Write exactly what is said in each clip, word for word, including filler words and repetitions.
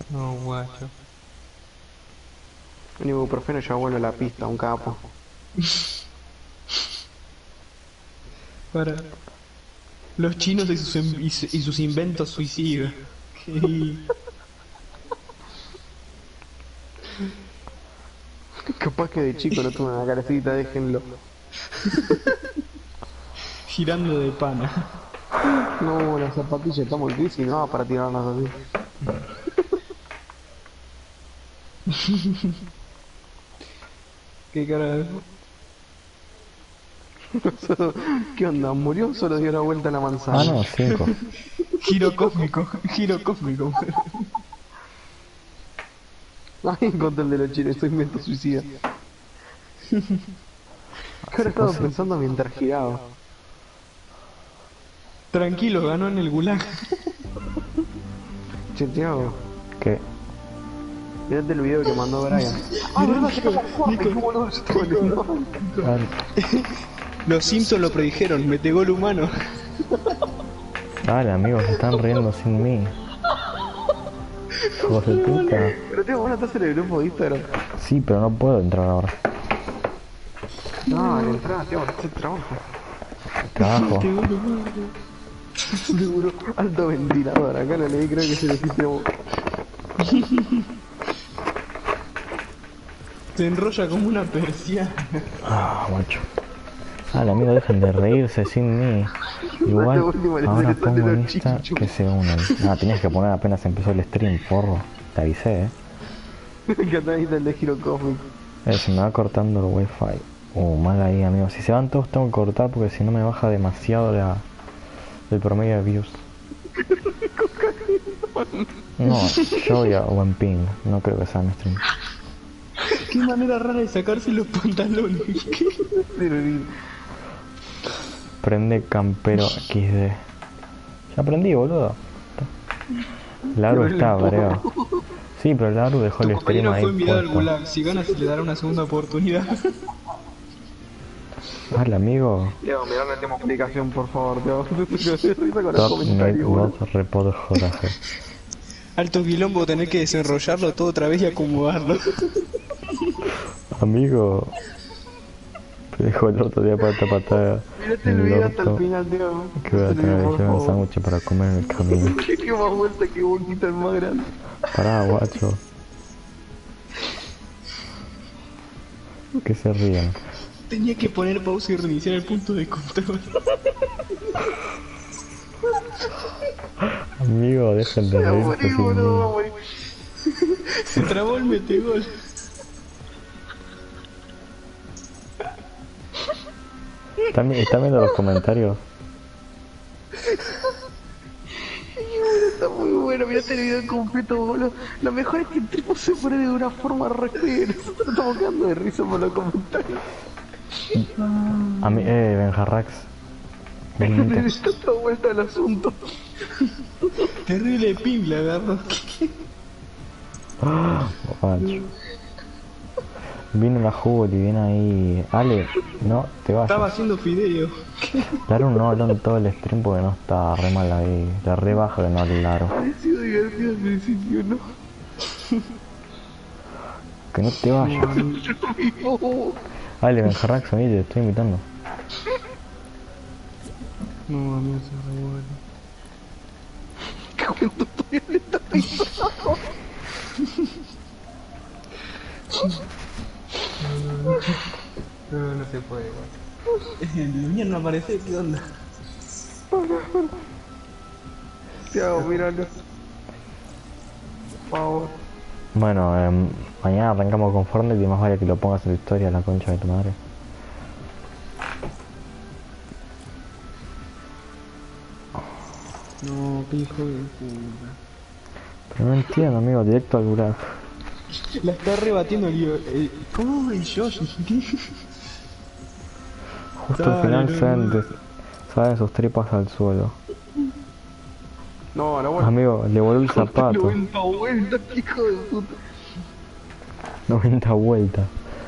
No, guacho. Un ibuprofeno ya vuelve a la pista, un capo. Para los chinos y sus, em- y su- y sus inventos suicidas. Y- Capaz que de chico no tuve una carecita, déjenlo. girando de pana. No, las zapatillas están muy difíciles, no para tirarlas así. ¿Qué carajo? Solo- ¿Qué onda? ¿Murió? Solo dio la vuelta a la Ah, manzana. no, cinco. Giro cósmico, giro cósmico. Ahí encontré el de los chinos, soy invento suicida. Ahora Si estaba fuese... pensando mientras giraba. Tranquilo, ganó en el gulag. Che, Tiago, ¿Qué? mirate el video que mandó Brian. Ah, verdad, se cayó fuerte, qué boludo, yo estaba leyendo. Dale. Los Simpsons lo predijeron, mete gol humano. Dale, amigos, se están riendo sin mí. Hijos de puta. Pero Tiago, vos no estás en el grupo de Instagram. Sí, pero no puedo entrar ahora. No, en entrada, Tiago, haces trabajo. Trabajo. Seguro, alto ventilador, acá lo leí, creo que se lo hiciste vos. Se enrolla como una persiana. Ah, macho. Dale, amigos, dejen de reírse sin mí. Igual, Esta última le ahora interesante pongo los en esta chiquichus. que se unen. Ah, tenías que poner apenas empezó el stream, porro. Te avisé, eh. Que atrás está el de Giro Cósmico. Eh, se me va cortando el wifi. Uh, mal ahí, amigos. Si se van todos tengo que cortar porque si no me baja demasiado la, el promedio de views. No, yo voy a buen ping. No creo que sea mi stream. Qué manera rara de sacarse los pantalones. Prende campero equis de. Ya aprendí, boludo. Laru está, breo. Sí, pero Laru dejó Tu el stream compañero ahí fue enviado al puesto. gulag. Si gana se le dará una segunda oportunidad. Dale, amigo. Tiago, mirá la última explicación, por favor, Tiago. Risa con el Top comentario, net boludo. was report joraje. Alto quilombo tener que desenrollarlo todo otra vez y acomodarlo. Amigo. Te dejo el otro día para esta patada. Mirate el video hasta el final, Tiago. Que voy a tener que por llevar un favor. sándwich para comer en el camino. Que qué más vuelta que boquita el más grande. Pará, guacho. Que se rían. Tenía que poner pausa y reiniciar el punto de control. Amigo, dejen de Me voy a reírse morir, sin boludo, me voy a mí. morir. Se trabó el metegol. ¿Están, están viendo los comentarios? Está muy bueno, mirate el video completo, boludo. Lo mejor es que el tipo se pone de una forma re fea. Nosotros estamos quedando de risa por los comentarios. A mí, eh, Benjarrax. Le está toda vuelta al asunto. Terrible ping le agarró. Guacho. Vino la Juli, viene ahí. Ale, no te Estaba vayas. haciendo fideo. Laru no habló en todo el stream porque no está re mal ahí. La re baja que no hable Laru. Ha sido divertido al principio, ¿no? Que no te vayas. Oh, Ale, Benjarrax, vení, te estoy invitando. No, amigo, se revuelve. qué cuento todavía le está pensando. No, no se puede, El niño no aparece, ¿qué onda? Tiago, míralo. Por favor. Bueno, eh, mañana arrancamos con Fortnite y más vale que lo pongas en la historia, la concha de tu madre. No, qué hijo de puta. Pero no entiendo, amigo, directo al gulag. La está rebatiendo el... el ¿Cómo el Josh? Justo al final Dale, salen, no. de- salen sus tripas al suelo. No, a la vuelta. Amigo, le voló el zapato. noventa vueltas, qué hijo de puta. noventa vueltas.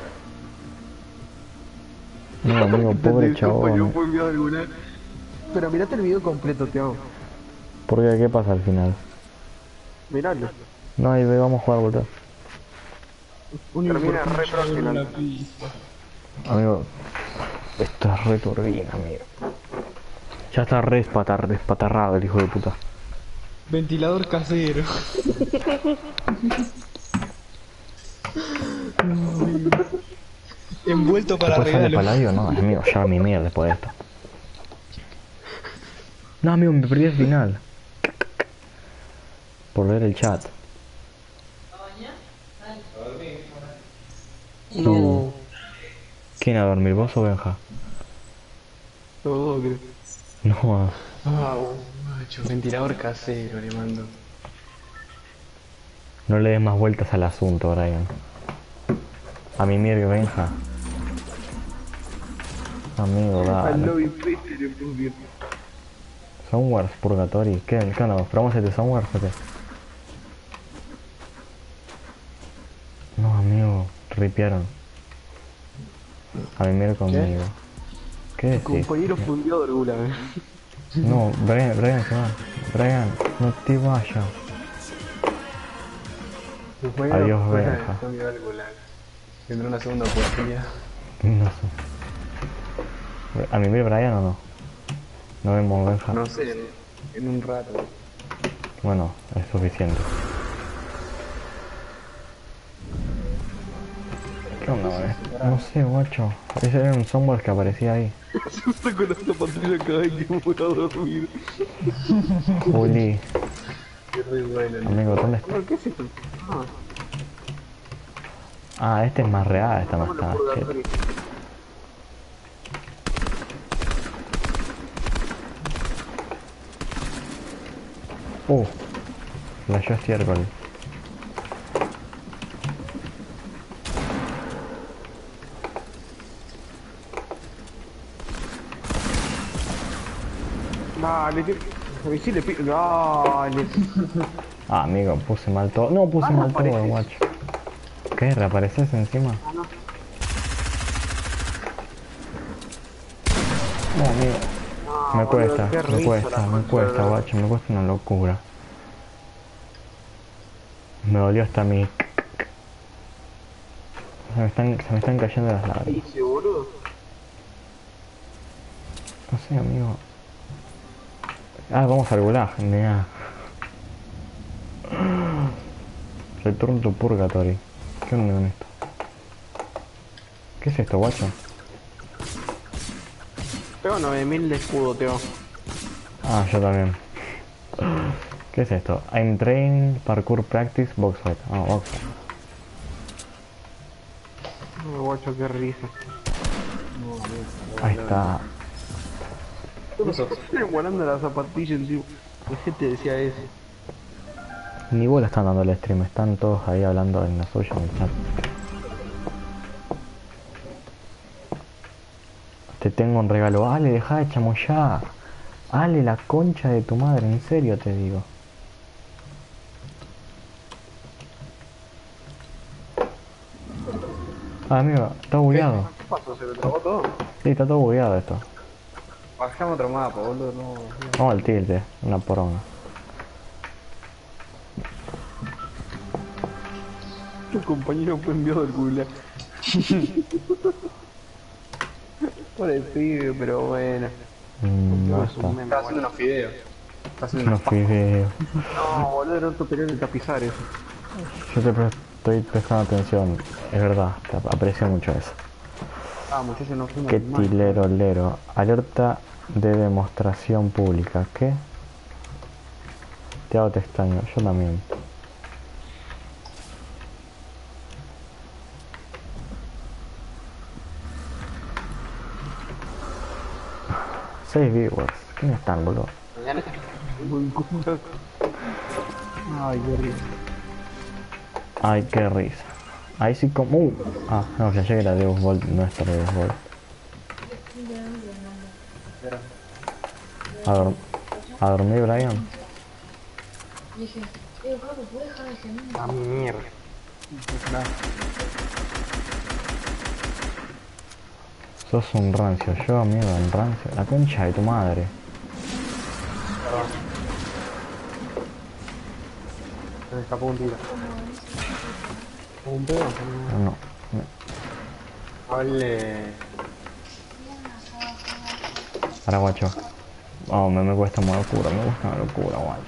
No, amigo, pobre Entendí, compañero, chabón. fue enviado alguna. Pero mirate el video completo, Tiago. ¿Por qué? ¿Qué pasa al final? Miralo. No, ahí ve, vamos a jugar, boludo. Termina re próximo. la pista. Amigo, esto es re turbina, amigo. Ya está re espata- re espatarrado el hijo de puta. Ventilador casero. Envuelto para ¿Después sale regalo. Paladio? No, amigo, ya mi mierda después de esto. No, amigo, me perdí el final. Por ver el chat. No. ¿Quién a dormir, vos o Benja? Todo, creo. No, Ah, macho, ventilador casero le mando. no le des más vueltas al asunto, Brian. A mi mierda, Benja. Amigo, Al dale. lobby peste le puse. Somewhere's Purgatory. ¿Qué? ¿Qué onda? ¿Probamos este Somewhere o qué? No, amigo, ripiaron. A mí mira conmigo. ¿Qué decís? Compañero fundido de orgullo, eh. No, Brian, Brian se va. Brian, no te vayas. Adiós, Benja. Tendrá una segunda oportunidad. No sé. ¿A mí mira Brian o no? No vemos Benja. No sé, en, en un rato. Bueno, es suficiente. ¿Qué onda, eh? No sé, guacho. Ese era un Somewhere que aparecía ahí. Se usa con la zapatilla cada vez que me voy a dormir. Juli, Qué re bueno. amigo, ¿dónde está? No, ¿qué es esto? Ah, Ah, este es más real, esta no bueno, está. purgatorio. Shit. Uh, flashó estiércol. Dale, que... A mí sí le pico. Dale. Ah, amigo, puse mal todo. No, puse Ah, no mal todo, apareces. guacho. ¿Qué? ¿Reapareces encima? No, amigo. No, Me boludo, cuesta, qué me risa cuesta, la me concha cuesta, de- guacho, me cuesta una locura. Me dolió hasta mi... Se me están, se me están cayendo las ¿Qué lágrimas. hice, boludo? No sé, amigo. Ah, vamos al gulag, nea. Return to Purgatory. ¿Qué onda con esto? ¿Qué es esto, guacho? Tengo nueve mil de escudo, Teo. Ah, yo también. ¿Qué es esto? I'm training parkour practice box fight. Ah, box fight. Oh, guacho, qué risa. Ahí está. Estoy volando la zapatilla encima. ¿Qué gente decía eso? Ni bola están dando el stream, están todos ahí hablando en la suya en el chat. Te tengo un regalo. Ale, deja de chamullar. Ale, la concha de tu madre, en serio te digo. Ah, amigo, está bugueado. ¿Qué pasó? ¿Se lo trabó todo? Sí, está todo bugueado esto. Bajamos otro mapa, boludo, no. Vamos al tilte, una poronga. Tu compañero fue enviado del gulag. Por el pibe, pero bueno. Mm, No, no es un está. meme, Está haciendo bueno. unos fideos. Está haciendo No unos fui de... No, boludo, era un tutorial de tapizar eso. Yo te pre- estoy prestando atención, es verdad, te ap- aprecio mucho eso. Ah, muchachos, no fuimos Qué mal. tilero lero. Alerta de demostración pública. ¿Qué? Te hago te extraño, yo también. Seis viewers. ¿Quiénes están, boludo? Buen culo. Ay, qué risa. Ay, qué risa. Ahí sí como... Uh. Ah, no, ya llegué la Deus Volt, no está la Deus Volt. A, dor- a dormir, Brian. Dije, eh, Pablo, ¿puedes dejar de gemir? A mi mierda. Sos un rancio, yo amigo, un rancio. La concha de tu madre. Se me escapó un tiro. Un pedo. No, no. Ole. Ahora, guacho. Oh, me, me cuesta una locura, me cuesta una locura, guacho.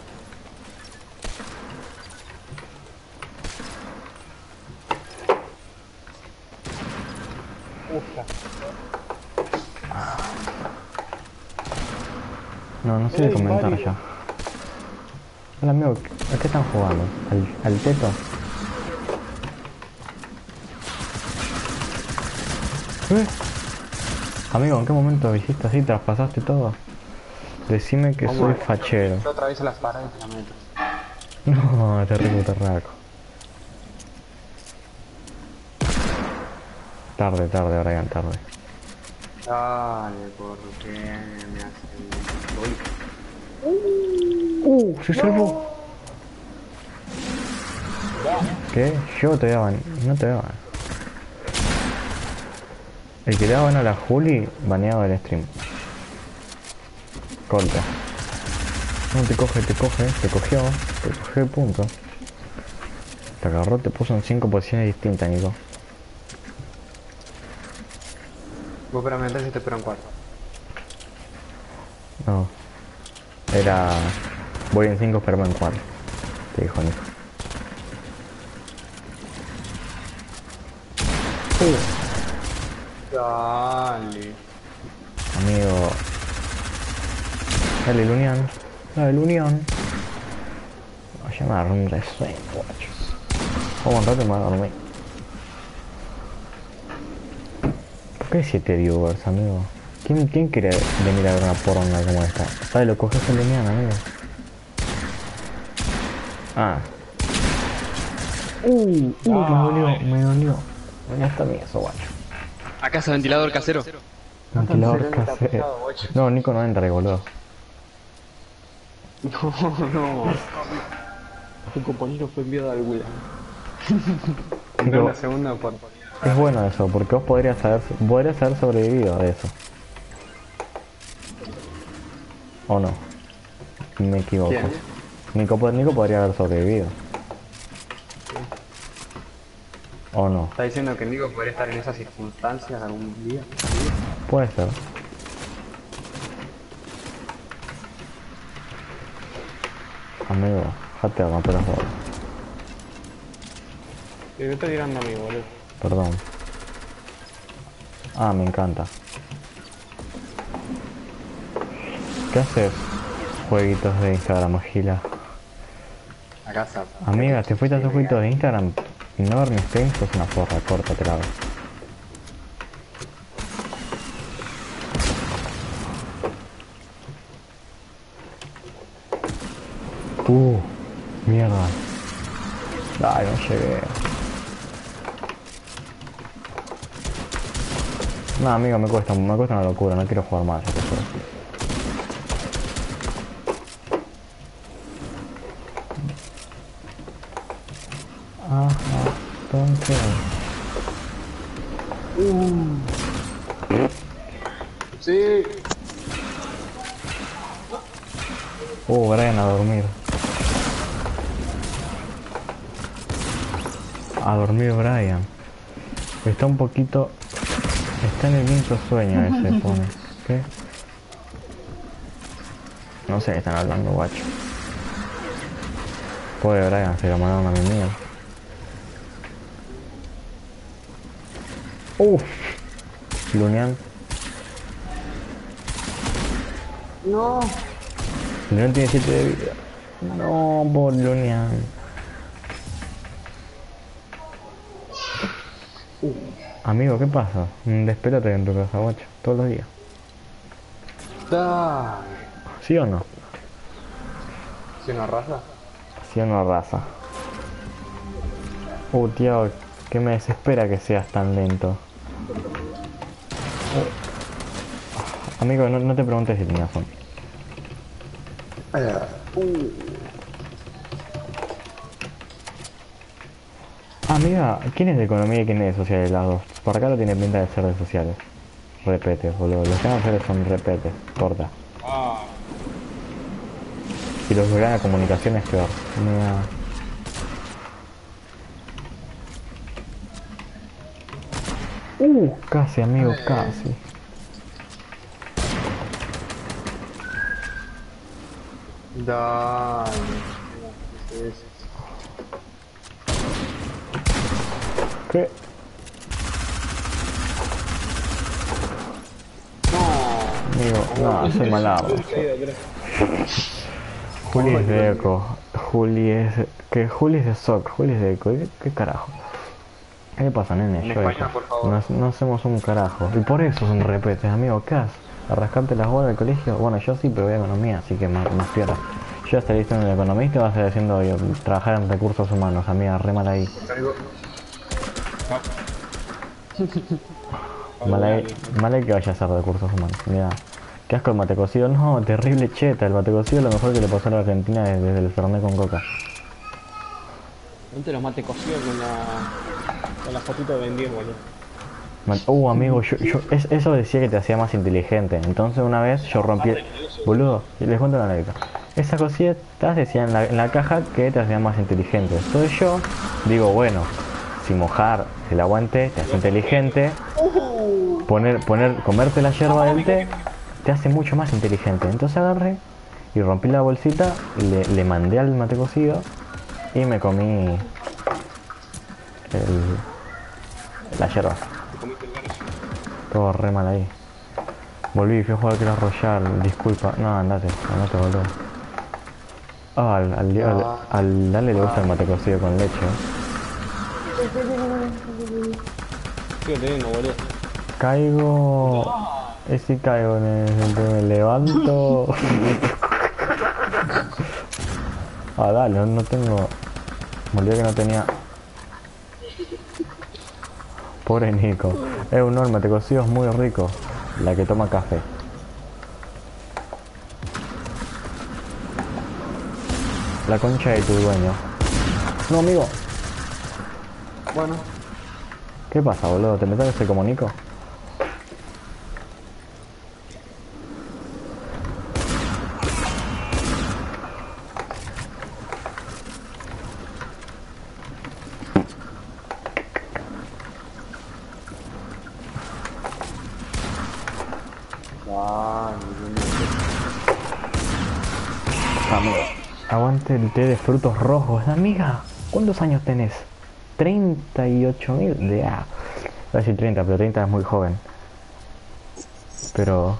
No, no sé de comentar ya. Hola amigo, ¿a qué están jugando? ¿Al, al teto? ¿Eh? Amigo, ¿en qué momento hiciste así? ¿Traspasaste todo? Decime que soy fachero. Yo atravieso las paredes y la meto. No, te rico, te raco. Tarde, tarde, Brian, tarde. Dale, ¿por qué me hacen? ¡Uh! ¡Se salvó! ¿Qué? Yo te daban, no te daban. El que le daban a la Juli, baneado del stream. Corta. No te coge, te coge, te cogió, te cogió el punto. Te agarró, te puso en cinco posiciones distintas, Nico. Vos espérame en tres y te espero en cuatro. No. Era... Voy en cinco, pero en cuatro. Te dijo Nico. Uh. Dale. Amigo. Dale, el Unión. Dale, el Unión. No, ya me agarró un resueño, guacho. Vamos un rato y me voy a dormir. ¿Por qué hay siete viewers, amigo? ¿Quién, ¿Quién quiere venir a ver una poronga como esta? Dale, lo coges el Unión, amigo. Ah. Uh, uh, me dolió, me dolió. Ya está bien eso, guacho. Acá es ventilador casero. Ventilador casero. No, Nico no entra, boludo. No, no. Tu compañero fue enviado al Gulag. Nico, la segunda oportunidad. es bueno eso, porque vos podrías haber, podrías haber sobrevivido a eso. ¿O no? Me equivoco. ¿Quién? Nico, po- Nico podría haber sobrevivido. ¿O no? ¿Está diciendo que Nico podría estar en esas circunstancias algún día? Puede ser. Amigo, jate a matar las bolas. ¿Qué me está tirando a mí, boludo? Perdón. Ah, me encanta. ¿Qué haces? Jueguitos de Instagram, Gila. Acá está. Amiga, te fuiste a tus jueguitos de Instagram y no ver mis streams, sos una forra, córtate la vez. Uh, mierda. Ay, no llegué. No, amigo, me cuesta, me cuesta una locura, no quiero jugar más, ya te juro. Ajá, entonces... Sí. Uh, Brian a dormir. A dormir Brian. Está un poquito... Está en el quinto sueño ese, pone. ¿Qué? No sé qué están hablando, guacho. Pobre Brian, se lo mandaron a mi mía. Uff. Lunian. No. Lunian tiene siete de vida. No, por Lunian. Uh. Amigo, ¿qué pasa? Despérate en tu casa, guacho. Todos los días. Dale. ¿Sí o no? ¿Sí una raza? ¿Sí o no, raza? Uh, tío, que me desespera que seas tan lento. Uh. Amigo, no, no te preguntes si tenías son. Uh. Amiga, ¿quién es de economía y quién es de sociales? Las dos. Por acá lo tiene pinta de ser de sociales. Repetes, boludo. Los que van a hacer son repetes. Corta. Ah. Y los que ganan comunicación es peor. Mira. Uh, casi, amigo, casi. Dale. ¿Qué es eso? ¿Qué? Amigo, no, soy malado. Juli es de Eco. Juli es... ¿Qué? Juli es de S O C. Juli es de Eco. ¿Qué, qué carajo? ¿Qué le pasa, nene? En Yo español, Eco. por favor. No, no hacemos un carajo. Y por eso es un repete, amigo. ¿Qué haces? ¿A rascarte las bolas del colegio? Bueno, yo sí, pero voy a economía, así que más, más pierda. Yo ya estaré listo en el economista y vas a estar haciendo yo, trabajar en recursos humanos, amiga. Re mal ahí. Mal ahí, mal ahí que vaya a hacer recursos humanos. Mira. Qué asco el mate cocido. No, terrible cheta. El mate cocido es lo mejor que le pasó a la Argentina desde, desde el Fernet con coca. Antes los mate cocidos con la... con la fotito de vendido, boludo. Man- Uh, amigo, yo, yo, es- eso decía que te hacía más inteligente. Entonces una vez yo rompí... Boludo, y les cuento una anécdota. Esas cositas decían en la, en la caja que te hacían más inteligente. Entonces yo digo, bueno, si mojar el aguante te hace inteligente, poner, poner, comerte la yerba del té te hace mucho más inteligente. Entonces agarré y rompí la bolsita, le, le mandé al mate cocido y me comí el, la yerba. Todo re mal ahí. Volví, fui a jugar Clash Royale, disculpa. No, andate, andate, boludo. Ah, al, al, al, al Dale le gusta el mate cocido con leche. Sigo teniendo, boludo. Caigo... Es si caigo en el... me levanto... Ah, dale, no, no tengo... Me olvidé que no tenía... Pobre Nico. Eh, no, el mate cocido es muy rico. La que toma café. La concha de tu dueño. No, amigo. Bueno. ¿Qué pasa, boludo? ¿Te metes ese como Nico? Amigo. Aguante el té de frutos rojos. Amiga, ¿cuántos años tenés? treinta y ocho mil. De ah. Voy a decir treinta, pero treinta es muy joven. Pero...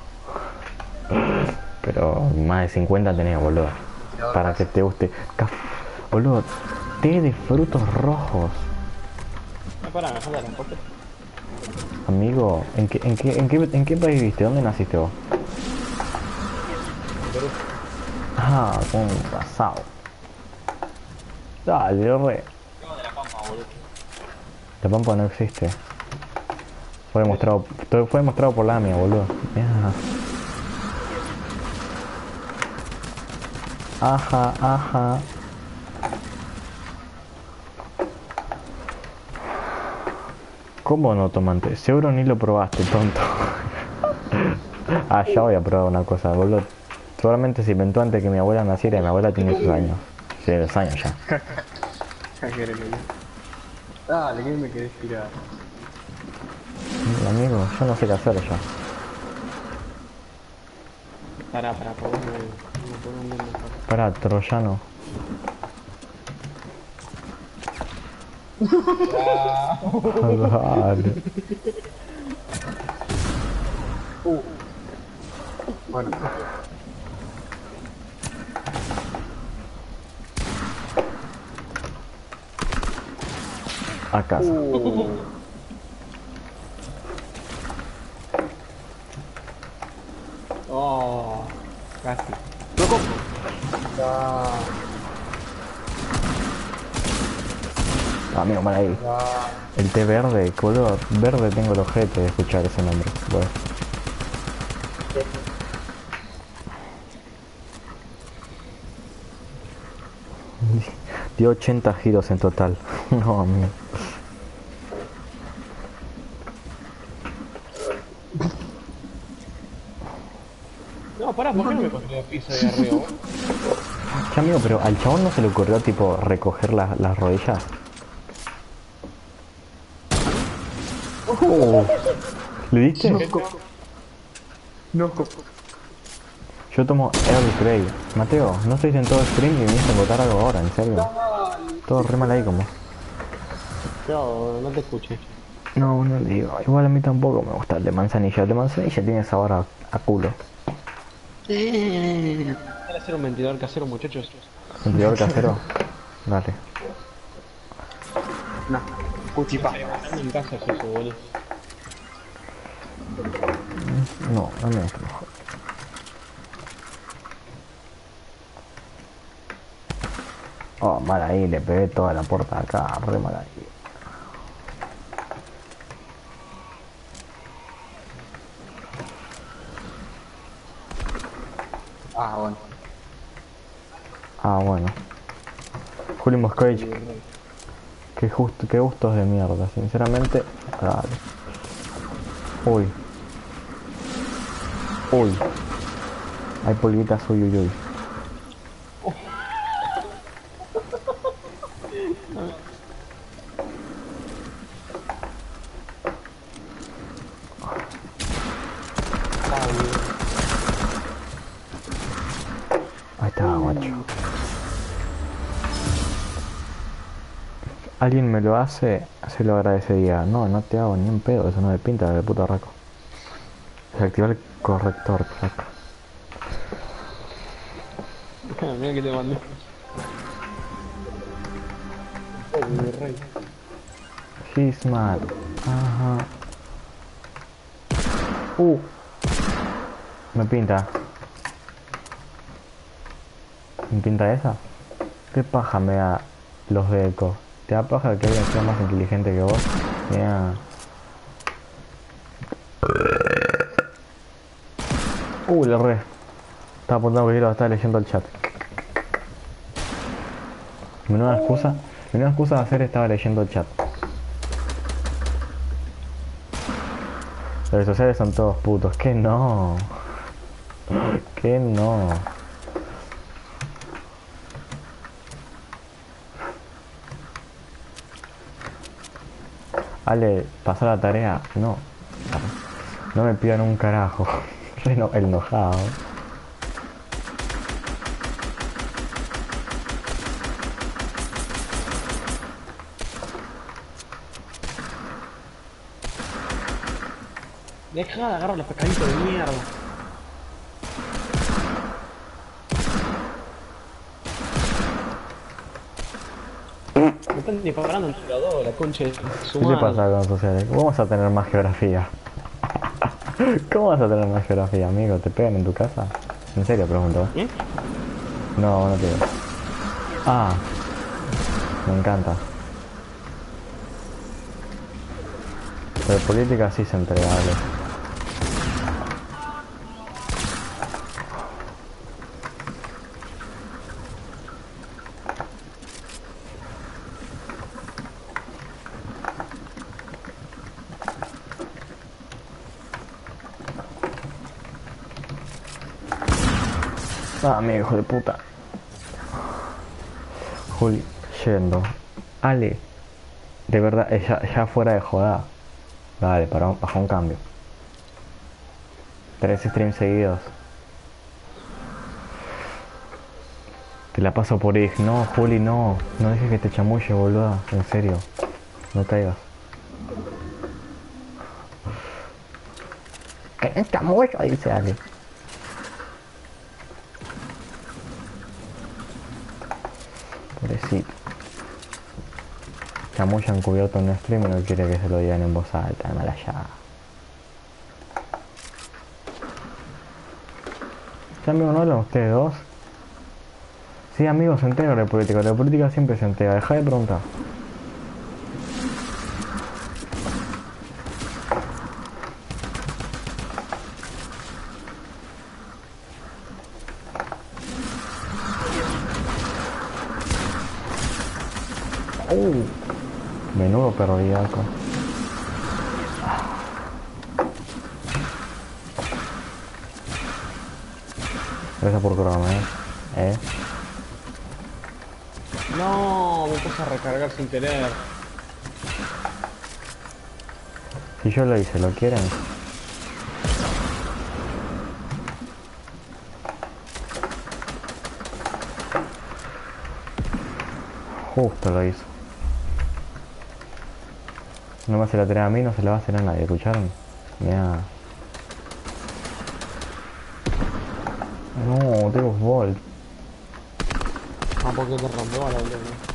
Pero más de cincuenta tenés, boludo. Para que te guste. Caf... Boludo, té de frutos rojos. No, pará, me falta un poco. Amigo, ¿en qué, en qué, en qué, en qué país viste? ¿Dónde naciste vos? Perú. Ah, con pasado. Dale, re. Tengo de la Pampa, boludo. La Pampa no existe. Fue demostrado, todo fue demostrado por la mía, boludo. Mirá. Ajá, ajá. ¿Cómo no tomante? Seguro ni lo probaste, tonto. Ah, ya voy a probar una cosa, boludo. Seguramente se inventó antes que mi abuela naciera y mi abuela tiene sus años. Sí, dos años ya. Dale, que me quedé tirar. Amigo, yo no sé qué hacer ya. Pará, pará, por dónde me pongo un mejor. Pará, troyano. Dale. Bueno. A casa. Oh, casi. Amigo, mal ahí. El té verde, color verde, tengo el ojete de escuchar ese nombre. Bueno. Dio ochenta giros en total. No, amigo. No, pará, ¿por qué no me construí el piso de arriba, boludo? Che, amigo, pero al chabón no se le ocurrió tipo recoger la- las rodillas. Oh, ¿le diste? No, co- no, co- Yo tomo Earl Grey. Mateo, no estoy en todo stream y viniste a votar algo ahora, en serio. Todo re mal ahí como. No, no te escuché. No, no digo. Igual a mí tampoco me gusta el de manzanilla. El de manzanilla tiene sabor a, a culo. Eh, Quiero hacer un ventilador casero, muchachos. ¿Ventilador casero? Dale. No, cuchipa. En casa es eso, boludo. No, dame esto mejor. Oh, mal ahí, le pegué toda la puerta de acá, re mal ahí. Ah, bueno. Ah, bueno. Juli Moscovich. Qué justo, qué gustos de mierda, sinceramente. Dale. Uy. Uy. Hay polvitas, uy, uy, uy. Ahí está, guacho. Alguien me lo hace, se lo agradecería. No, no te hago ni un pedo, eso no me pinta de puto raco. Desactivar el corrector, raco. Mira que te mandé. Oh, mi rey. He's mad. Ajá. Uh. Me pinta. ¿Me pinta esa? ¿Qué paja me da los de eco? ¿Te da paja que alguien sea más inteligente que vos? Mira. Uh, le re. Estaba apuntando que yo estaba leyendo el chat. Menuda excusa. Menuda excusa de hacer estaba leyendo el chat. Los sociales son todos putos. Que no. Que no. Ale, pasó la tarea. No. No me pidan un carajo. Reno, el enojado. Deja de agarrar los pescaditos de mierda. Me están disparando en tirador, la concha de su ¿Qué te madre. pasa con sociales? ¿Cómo vas a tener más geografía? ¿Cómo vas a tener más geografía, amigo? ¿Te pegan en tu casa? ¿En serio pregunto? ¿Eh? No, no te digo. Ah, me encanta. Pero política sí es entregable. Ah, amigo, hijo de puta. Juli, yendo. Ale, de verdad, eh, ya, ya fuera de joda. Dale, para, baja un cambio. Tres streams seguidos. Te la paso por Ig. No, Juli, no. No dejes que te chamulle, boluda. En serio. No caigas. ¿Qué chamullo? Dice Ale. Pobrecito. Chamulla encubierto en un stream y no quiere que se lo digan en voz alta, de mala ya. ¿Sí, amigo, no hablan ustedes dos? Sí, amigos, se entera de política. La política siempre se entera. Deja de preguntar. Uh, menudo perro vidaco. Gracias por curarme, eh. ¿Eh? No, me puse a recargar sin querer. Si yo lo hice, ¿lo quieren? Justo lo hizo. No me hace la tarea a mí, no se la va a hacer a nadie, ¿escucharon? Mira. No, tengo Volt. Ah, porque te rompió a la boludo, ¿no?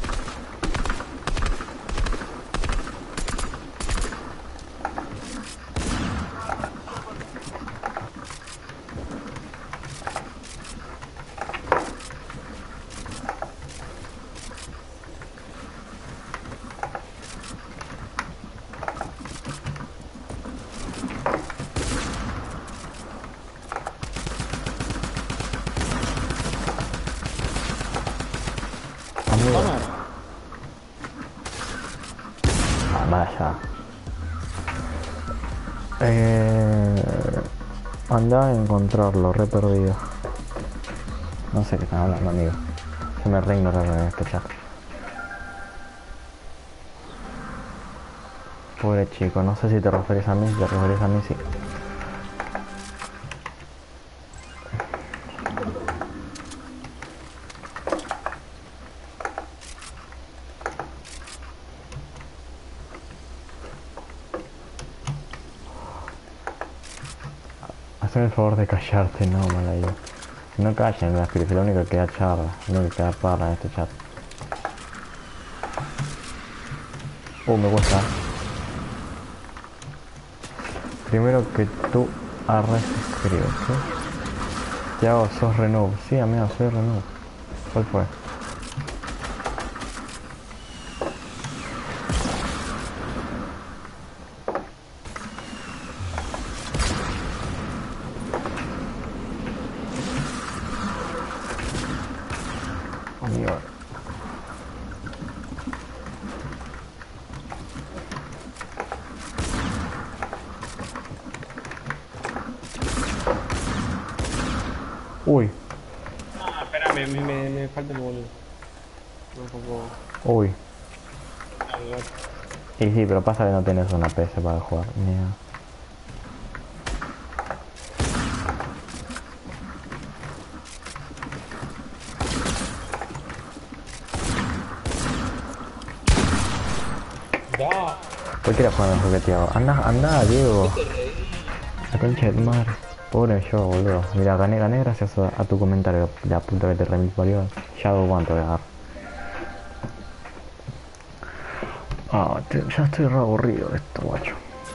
Amigo. Cámara. Ah, vaya. Eh, anda a encontrarlo, re perdido. No sé qué están hablando, amigo. Se me re ignoraron en este chat. Pobre chico, no sé si te refieres a mí, si te refieres a mí, sí. Hazme el favor de callarte, no, malayo. Si no callen, la es lo único que queda charla, lo único que queda parla en este chat. Uh, me cuesta. Primero que tú arres escribo, ¿qué? Tiago, sos renoob. Sí, amigo, soy renoob. ¿Cuál fue? Amigo. Uy, Ah, espera, me, me, me, me falta el boludo. Un poco... uy. Ah, igual. Y sí, pero pasa que no tienes una P C para jugar. Mira. Da. Cualquiera juega mejor que Tiago. Anda, anda, Diego. La concha de tu madre. Pobre yo, boludo. Mira, gané, gané gracias a, a tu comentario. La puta que te remil parió. Shadow One te voy a dar. Ah, te- ya estoy re aburrido de esto, guacho.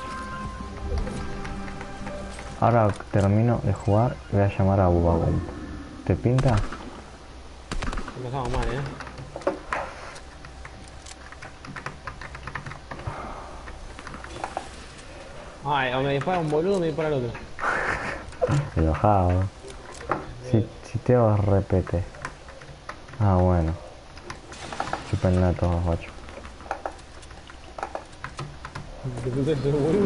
Ahora termino de jugar y voy a llamar a Bubagum. ¿Te pinta? Empezamos mal, ¿eh? Ay, o me dispara un boludo o me dispara el otro. Enojado. Si, si te os repete. Ah, bueno. Chúpenla a todos, guacho. ¿Qué te haces, boludo?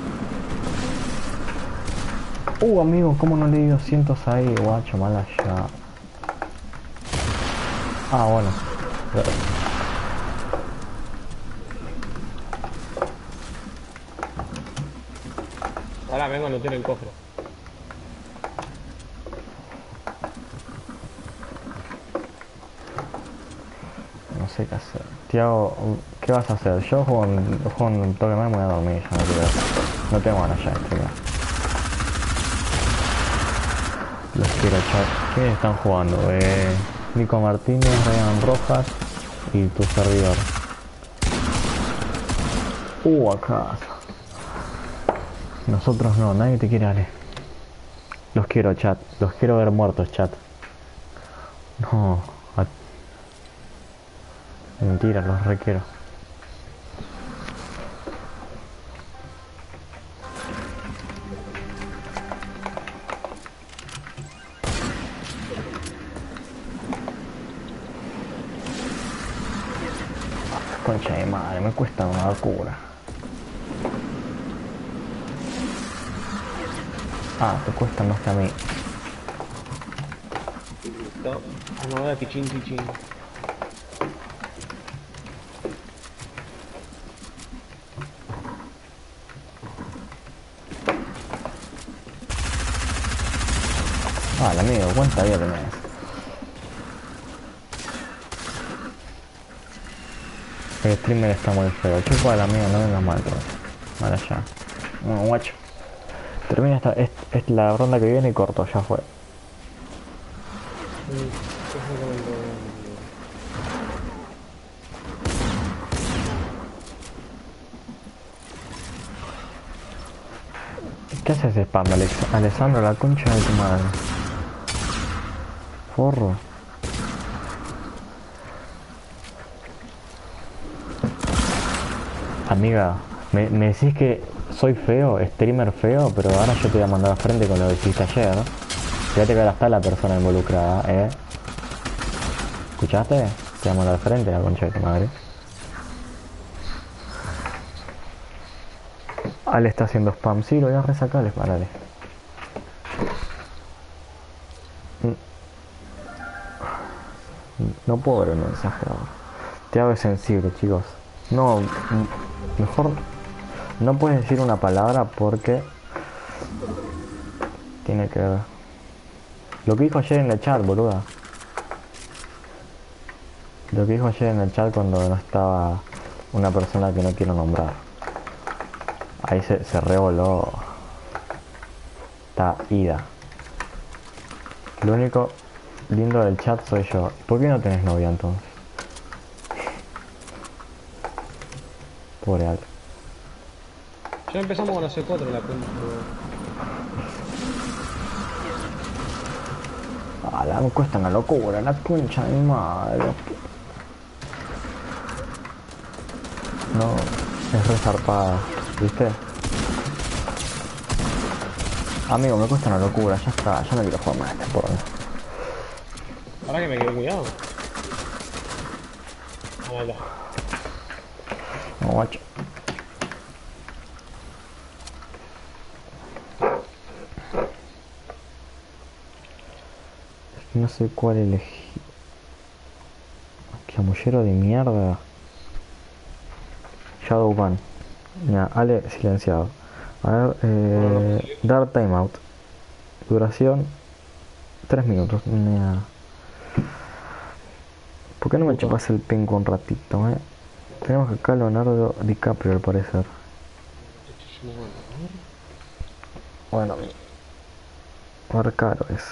Uh, amigo, ¿cómo no le di doscientos ahí, guacho? Mala ya. Ah, bueno. Ahora vengo a lootear el cofre. No sé qué hacer. Tiago, ¿qué vas a hacer? Yo juego un, juego un toque más y me voy a dormir, ya no quiero. No tengo ganas ya de streamear. Los quiero chat. ¿Quiénes están jugando? Eh, Nico Martínez, Ryan Rojas y tu servidor. Uh, acá. Nosotros no, nadie te quiere, Ale. Los quiero, chat. Los quiero ver muertos, chat. No. A... Mentira, los requiero. Concha de madre, me cuesta una locura. Ah, te cuesta más que a mí. Listo. Vamos a ver, pichín, pichín. Ah, la amigo, ¿cuánta vida tenés? El streamer está muy feo. Chupa a la amiga, no vengas mal, bro. Vale, ya. Bueno, guacho. Termina esta, es, es la ronda que viene y corto, ya fue. ¿Qué haces spam, Alex? Alessandro, la concha de tu madre. Forro. Amiga, me, me decís que soy feo, streamer feo, pero ahora yo te voy a mandar a frente con lo que hiciste ayer, ¿no? Fíjate que ahora está la persona involucrada, ¿eh? ¿Escuchaste? Te voy a mandar a frente la concha de tu madre. Ale está haciendo spam, sí, lo voy a resacar, parale. No puedo ver el mensaje ahora. Te hago sensible, chicos. No, mejor no puedes decir una palabra porque tiene que ver. Lo que dijo ayer en el chat, boluda. Lo que dijo ayer en el chat cuando no estaba una persona que no quiero nombrar. Ahí se, se revoló. Está ida. Lo único lindo del chat soy yo. ¿Por qué no tenés novia entonces? Pobre Al. Ya empezamos con la C cuatro en la cuenta. Ah, la me cuesta una locura, la concha de mi madre. No, es resarpada, ¿viste? Amigo, me cuesta una locura, ya está, ya no quiero jugar más este porno. Ahora que me quedé cuidado. Ah, ya. No, guacho. No sé cuál elegí. Chamullero de mierda. Shadowban. Mira, Ale silenciado. A ver, eh, dar timeout. Duración tres minutos. Mira. ¿Por qué no me chupas el pingo un ratito, eh? Tenemos acá a Leonardo DiCaprio al parecer. Bueno, a ver, caro es.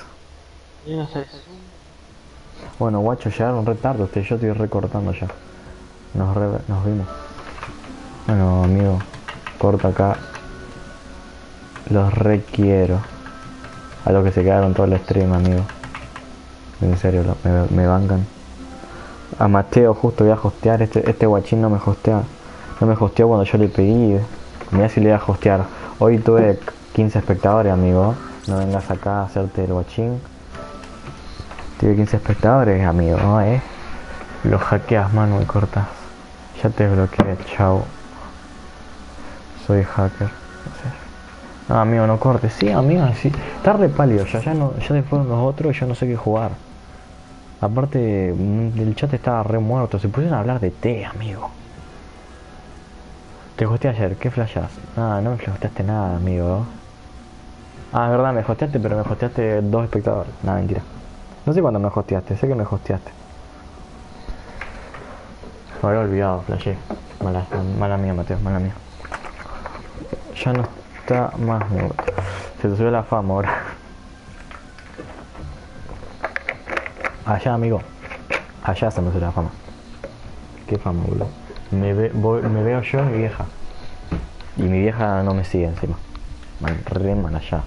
Bueno, guacho, llegaron re tarde ustedes, yo estoy recortando ya. Nos, re, nos vimos. Bueno, amigo, corta acá. Los requiero. A los que se quedaron todo el stream, amigo. En serio, lo, me, me bancan. A Mateo justo voy a hostear, este, este guachín no me hostea. No me hosteó cuando yo le pedí. Mirá si le voy a hostear. Hoy tuve quince espectadores, amigo. No vengas acá a hacerte el guachín. Tuve quince espectadores, amigo, ¿no? ¿Eh? Lo hackeas, mano, y cortas. Ya te bloqueé, chao. Soy hacker. No sé. No, amigo, no cortes. Sí, amigo, sí. Está re pálido ya, ya, no, ya se fueron los otros y yo no sé qué jugar. Aparte, el chat estaba re muerto. Se pusieron a hablar de té, amigo. Te hosteé ayer, ¿qué flashás? Ah, no me hosteaste nada, amigo. Ah, es verdad, me hosteaste, pero me hosteaste dos espectadores. Nada, mentira. No sé cuándo me hosteaste, sé que me hosteaste. Me había olvidado, flashé. Mala, mala mía, Mateo, mala mía. Ya no está más, amigo. Se te subió la fama ahora. Allá, amigo. Allá se me subió la fama. Qué fama, boludo. Me, ve, voy, me veo yo y mi vieja. Y mi vieja no me sigue encima. Man, re mal allá.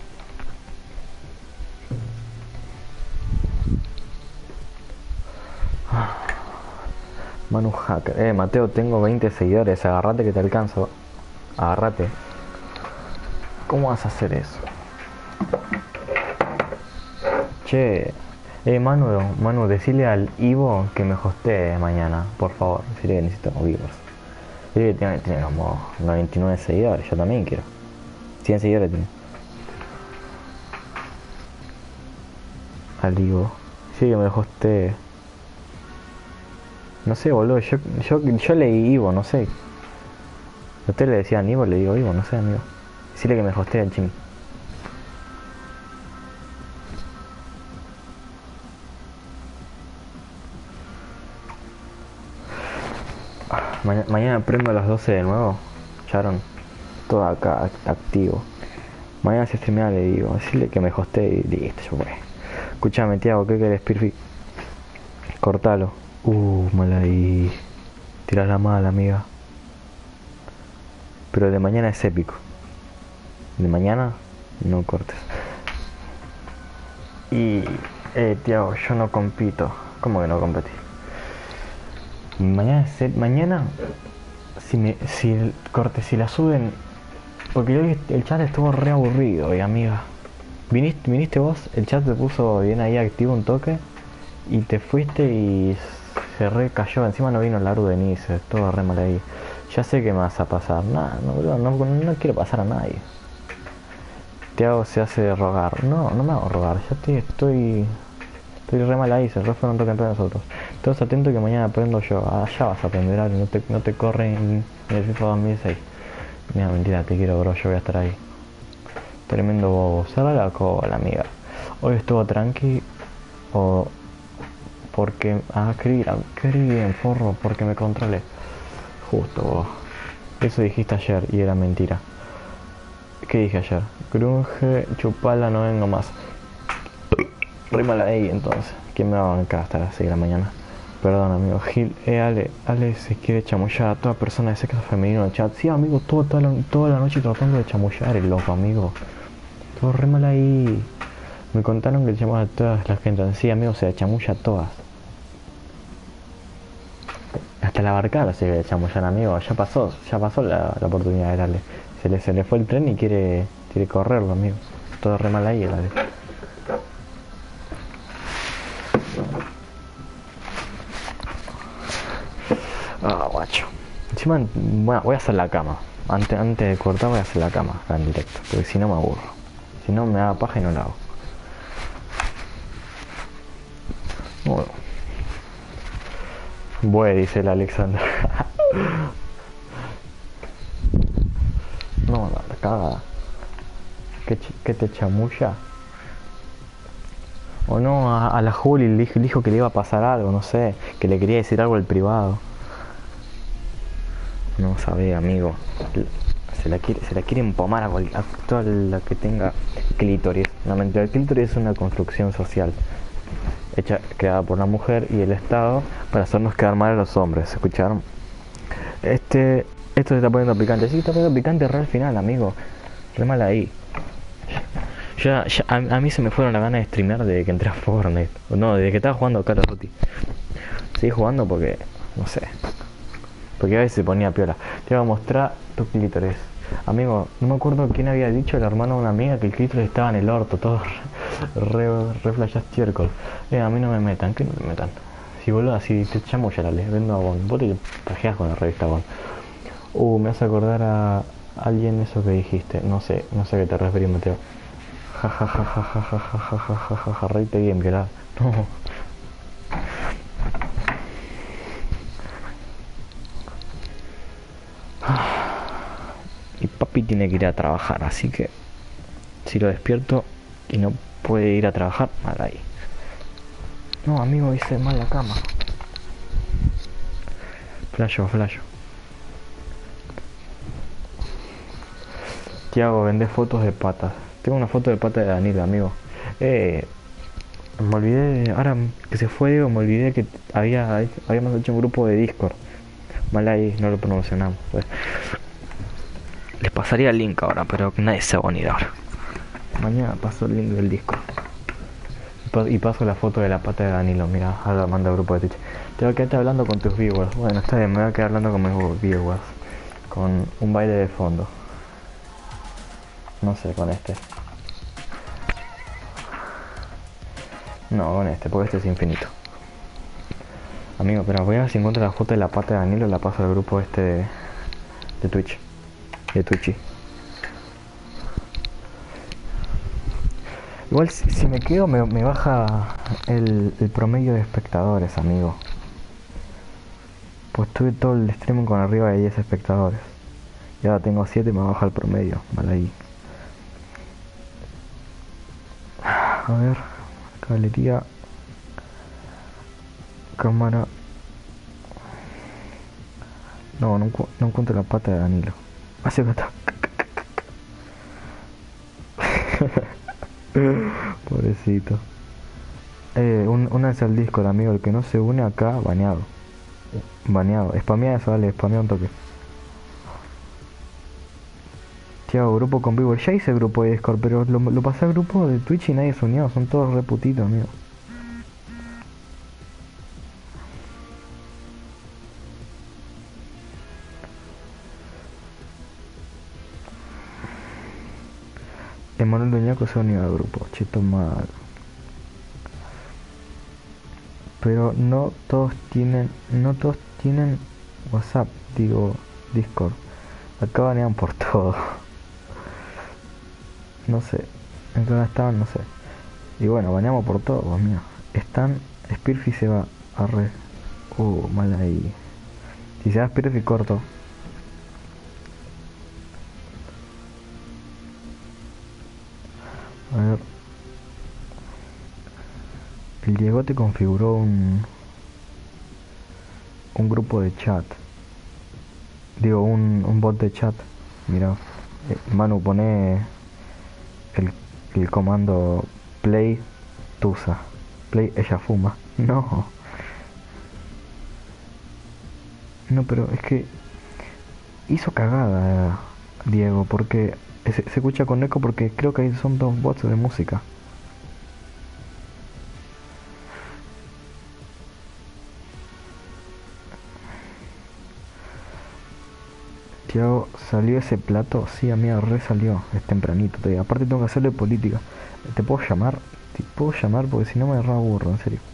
Manu Hacker. Eh, Mateo, tengo veinte seguidores. Agarrate que te alcanzo. Agarrate. ¿Cómo vas a hacer eso? Che. Eh, Manu, Manu, decile al Ivo que me hostee mañana, por favor. Decile que necesito vivos. Decile que tiene, tiene como noventa y nueve seguidores. Yo también quiero. cien seguidores tiene. Al Ivo. Sí, que me hostee. No sé, boludo, yo, yo, yo leí Ivo, no sé. A usted le decían Ivo, le digo Ivo, no sé, amigo. Decirle que me hostee el ching. Ma- mañana prendo a las doce de nuevo. Sharon. Todo acá act- activo. Mañana si streamea le digo. Decirle que me hostee y listo, yo voy. Escuchame, Tiago, ¿qué querés, Pirfi? Cortalo. Uh, mala ahí. Tirás la mala, amiga. Pero el de mañana es épico. El de mañana no cortes. Y, eh, Tiago, yo no compito. ¿Cómo que no competí? Mañana, se, mañana, si me, si el corte, si la suben, porque hoy el chat estuvo re aburrido, y amiga. Viniste, viniste vos, el chat te puso bien ahí activo un toque, y te fuiste y se re cayó. Encima no vino Laru Denise, todo re mal ahí. Ya sé que me vas a pasar, nada, no, no, no, no quiero pasar a nadie. Tiago se hace rogar, no, no me hago rogar, ya estoy, estoy, estoy re mal ahí, se re fueron re temprano nosotros. Todos atentos que mañana aprendo yo. Allá vas a aprender algo, no te, no te corren en el FIFA dos mil seis. Mira, mentira, te quiero, bro, yo voy a estar ahí. Tremendo bobo. Cerra la cola, amiga. Hoy estuvo tranqui. O porque... Ah, qué bien, qué bien, forro, porque me controlé. Justo vos. Eso dijiste ayer y era mentira. ¿Qué dije ayer? Grunge, chupala, no vengo más. Re mala ahí entonces. ¿Quién me va a bancar hasta las seis de la mañana? Perdón, amigo. Gil, eh, Ale, Ale se quiere chamullar a toda persona de sexo femenino en el chat. Sí, amigo, todo, toda, la, toda la noche tratando de chamullar el loco, amigo. Todo re mal ahí. Me contaron que le llaman a todas las que entran. Sí, amigo, se chamulla a todas. Hasta la barcada se le chamullan, amigo. Ya pasó, ya pasó la, la oportunidad de darle. Se le, se le fue el tren y quiere, quiere correrlo, amigo. Todo re mal ahí, el Ale. Ah, guacho. Encima, bueno, voy a hacer la cama. Antes, antes de cortar voy a hacer la cama acá en directo. Porque si no me aburro. Si no me da paja y no la hago. Bueno. Bueno, dice el Alexander. No, la, la cagada. ¿Qué, ¿Qué te chamulla? O no, a, a la Juli le dijo, le dijo que le iba a pasar algo, no sé. Que le quería decir algo al privado. No sabe, amigo. Se la quiere, se la quiere empomar a, a toda la que tenga clítoris. No, mentira, el clítoris es una construcción social hecha, creada por la mujer y el Estado para hacernos quedar mal a los hombres. ¿Escucharon? Este, esto se está poniendo picante. Sí, está poniendo picante re al final, amigo. Re mal ahí. Ya, ya a, a mí se me fueron las ganas de streamear desde que entré a Fortnite. No, desde que estaba jugando Call of Duty. Seguí jugando porque, no sé. Porque a veces se ponía piola. Te voy a mostrar tu clítoris. Amigo, no me acuerdo quién había dicho, el hermano de una amiga, que el clítoris estaba en el orto, todo re, re flash estiércol. Eh, a mí no me metan, que no me metan. Si boludo, así te llamo ya la le vendo a Bon. Vos te pajeás con la revista Bon. Uh, me hace acordar a alguien eso que dijiste. No sé, no sé a qué te referís, Mateo. Ja ja ja ja ja ja ja ja ja ja ja ja, reíte bien, violada. No. Y papi tiene que ir a trabajar, así que si lo despierto y no puede ir a trabajar, mal ahí. No, amigo, hice mal la cama. Flasho, flasho. Tiago, vende fotos de patas. Tengo una foto de pata de Danilo, amigo. Eh, me olvidé, ahora que se fue Diego, me olvidé que había habíamos hecho un grupo de Discord. Mal ahí, no lo promocionamos. Pues. Les pasaría el link ahora, pero nadie se va a unir ahora. Mañana paso el link del Discord. Y paso la foto de la pata de Danilo. Mira, ahora manda al grupo de Twitch. Tengo que quedarte hablando con tus viewers. Bueno, está bien, me voy a quedar hablando con mis viewers. Con un baile de fondo. No sé, con este. No, con este, porque este es infinito. Amigo, pero voy a ver si encuentro la foto de la pata de Danilo y la paso al grupo este de, de Twitch. De Twitchy. Igual si, si me quedo me, me baja el, el promedio de espectadores, amigo. Pues tuve todo el streaming con arriba de diez espectadores. Y ahora tengo siete y me baja el promedio. Mal ahí. A ver. Galería. Cámara. No, no, encu- no encuentro la pata de Danilo. Hace gata. Pobrecito. Eh, un, únanse al Discord, amigo. El que no se une acá, baneado. Baneado. Spamea eso, dale, spamea un toque. Tiago, grupo con vivo. Ya hice grupo de Discord, pero lo, lo pasé al grupo de Twitch y nadie se unió. Son todos reputitos, amigo. Emanuel Doñaco se unió al grupo. Chito mal. Pero no todos tienen, no todos tienen WhatsApp, digo Discord. Acá banean por todo. No sé, en qué hora estaban, no sé. Y bueno, baneamos por todo, pues mío. Están, Spearfy se va a re. Uh, mal ahí. Si se va Spearfy corto. A ver. El Diego te configuró un un grupo de chat. Digo, un, un bot de chat. Mira, eh, Manu, pone el, el comando play tusa. Play ella fuma. No. No, pero es que hizo cagada Diego, porque se, se escucha con eco porque creo que ahí son dos bots de música. Tiago, ¿salió ese plato? Sí, amiga, re salió. Es tempranito todavía. Aparte tengo que hacerle política. ¿Te puedo llamar? Te puedo llamar porque si no me re aburro, en serio.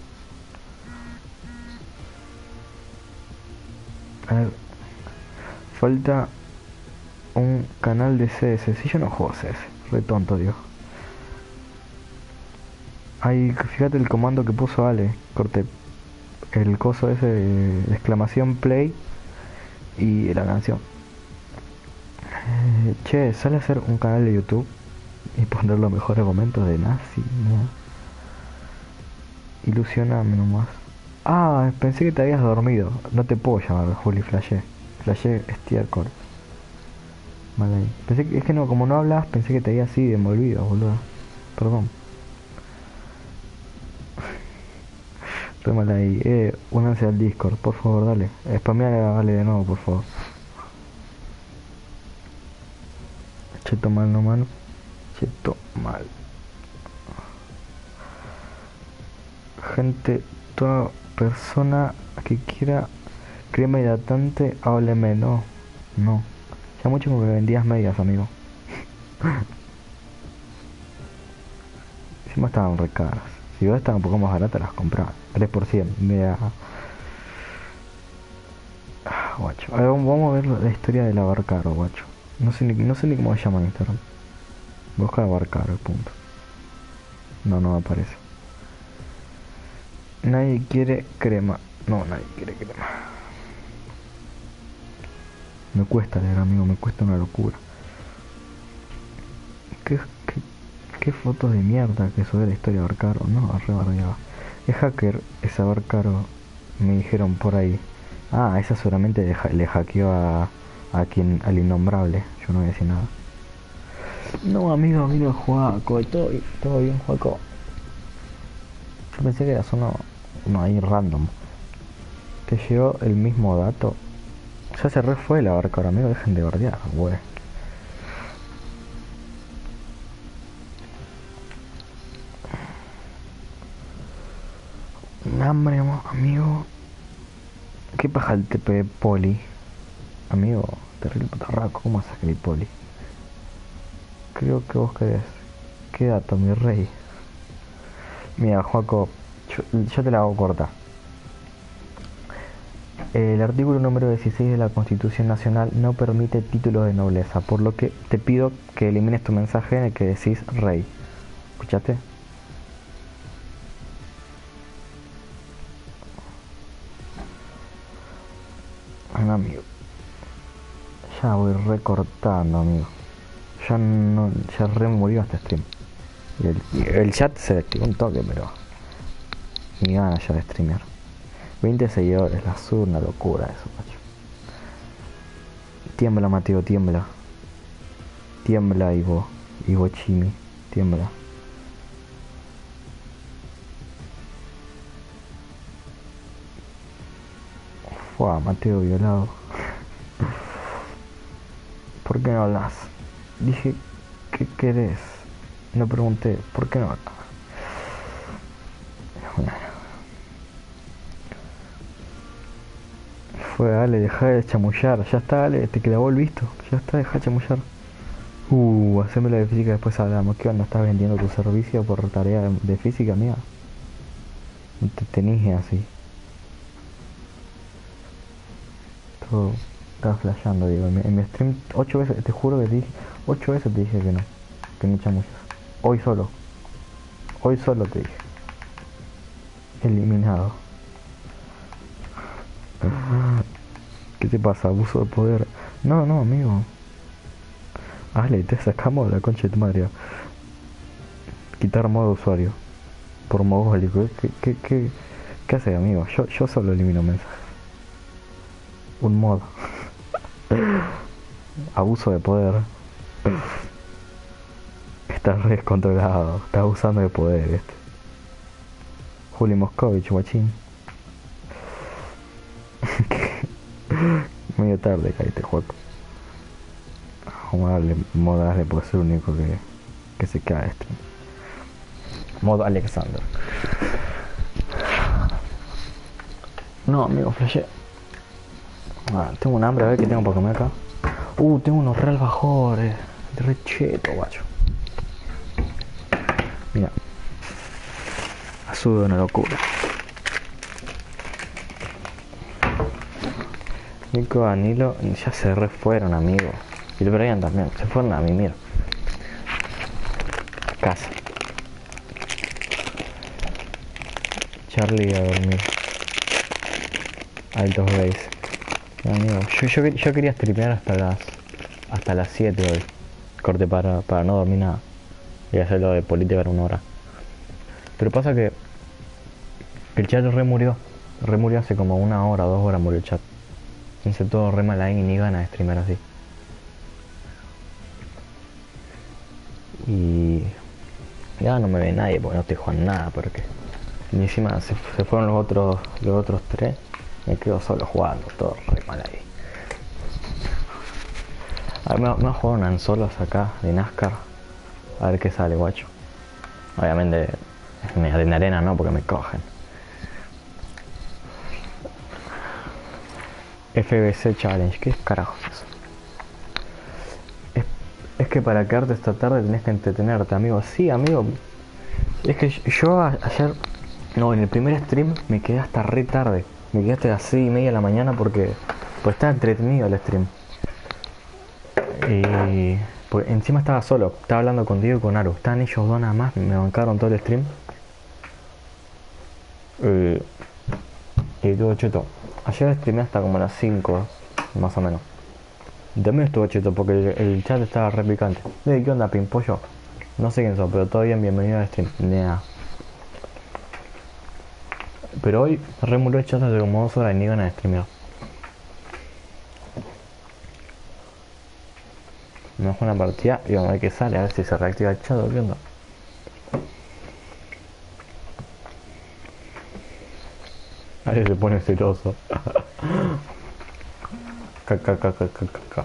A ver. Falta un canal de C S. Si yo no juego C S. Re tonto, Dios. Ay, fíjate el comando que puso Ale. Corte el coso ese de exclamación play y la canción. Eh, che, sale a hacer un canal de YouTube y poner los mejores momentos de Nazi, ¿no? Ilusioname nomás. Ah, pensé que te habías dormido. No te puedo llamar, Juli, flashé. Flashé estiércol. Vale ahí. Pensé que, es que no, como no hablas, pensé que te habías así envolvido, boludo. Perdón. Estoy mal ahí. Eh, únanse al Discord, por favor, dale. Spamea, dale de nuevo, por favor. Cheto mal, no mano. Cheto mal. Gente, toda persona que quiera crema hidratante, hábleme. No, no. Ya mucho que me vendías medias, amigo. Encima estaban re caras. Si vos estaban un poco más baratas, las compraba. tres por cien. Mira. Ah, guacho. A ver, vamos a ver la historia del Abarcaro, guacho. No sé ni, no sé ni cómo se llama en Instagram. Busca Abarcaro, punto. No, no me aparece. Nadie quiere crema. No, nadie quiere crema. Me cuesta leer, amigo, me cuesta una locura. ¿Qué, qué, qué fotos de mierda que sube la historia de Abarcaro? No, re bardeaba. Es hacker, es Abarcaro, me dijeron por ahí. Ah, esa seguramente le, le hackeó a, a quien, al innombrable. Yo no voy a decir nada. No, amigo, amigo, Juaco, todo, todo bien, Juaco. Yo pensé que era solo uno ahí random. Te llegó el mismo dato. Ya se re fue la barca ahora, amigo, dejen de bardear, güey. Hambre, amigo. ¿Qué paja el T P poli? Amigo, terrible patarraco, ¿cómo vas a sacar el poli? Creo que vos querés. ¿Qué dato, mi rey? Mira, Joaco, yo, yo te la hago corta. El artículo número dieciséis de la Constitución Nacional no permite títulos de nobleza, por lo que te pido que elimines tu mensaje en el que decís rey. ¿Escuchaste? Bueno, amigo. Ya voy recortando, amigo. Ya no, ya re murió este stream. Y el, y el chat se activó un toque, pero ni ganas ya de streamear. veinte seguidores, la sub, una locura eso, macho. Tiembla, Mateo, tiembla. Tiembla, Ivo. Ivo Chimi. Tiembla. Fua, Mateo violado. ¿Por qué no hablas? Dije, ¿qué querés? No pregunté, ¿por qué no hablas? Fue, dale, deja de chamullar. Ya está, dale, te clavó el visto. Ya está, deja de chamullar. Uh, haceme la de física, después hablamos. ¿Qué onda? ¿Estás vendiendo tu servicio por tarea de, de física, mía? No te tenís así. Todo. Estaba flasheando, digo. En mi, en mi stream, ocho veces, te juro que te dije, ocho veces te dije que no. Que no chamullas. Hoy solo. Hoy solo te dije. Eliminado. ¿Qué te pasa? Abuso de poder. No, no, amigo. Hazle, te sacamos la concha de tu madre. Quitar modo usuario. Por mogólico. ¿Qué, qué, qué, qué hace, amigo? Yo, yo solo elimino mensajes. Un mod. Abuso de poder. Estás re descontrolado. Estás abusando de poder, este. Juli Moscovich, guachín. Medio tarde caíste, Juaco. Vamos a darle mod a darle porque es el único que, que se cae este. Mod Alexander. No, amigo, flashé. Ah, tengo un hambre, a ver qué tengo para comer acá. Uh, tengo unos re alfajores. De re cheto, guacho. Mira. Sube una locura. Nico, Danilo, ya se re fueron, amigo. Y el Brian también, se fueron a mimir. A casa. Charlie a dormir. Altos Gays. Amigo, yo, yo, yo quería streamear hasta las hasta las siete hoy. Corte para, para no dormir nada. Y hacerlo de política en una hora. Pero pasa que el chat re murió. Re murió hace como una hora, dos horas murió el chat. Hice todo re mal ahí y ni ganas de streamear así. Y ya no me ve nadie porque no estoy jugando nada, porque y encima se, se fueron los otros los otros tres. Me quedo solo jugando, todo re mal ahí. A ver, me, me voy a jugar un ansolos acá de NASCAR. A ver qué sale, guacho. Obviamente en arena no, porque me cogen. F B C Challenge, ¿qué carajo es eso? Es, es que para quedarte esta tarde tenés que entretenerte, amigo. Sí, amigo. Es que yo a, ayer, no, en el primer stream me quedé hasta re tarde. Me quedé hasta las seis y media de la mañana porque pues estaba entretenido el stream. Y pues, encima estaba solo, estaba hablando con Diego y con Aru. Estaban ellos dos nada más, me bancaron todo el stream. Eh, y todo cheto. Ayer streamé hasta como las cinco, más o menos. También estuvo cheto porque el, el chat estaba re picante. ¿Qué onda, Pimpollo? No sé quién sos, pero todo bien, bienvenido al stream. Nah. Pero hoy re murió el chat hace como dos horas y ni ganas de streamear. Me bajo una partida y vamos a ver qué sale, a ver si se reactiva el chat o qué onda. Ahí se pone celoso. Caca, caca, caca, caca.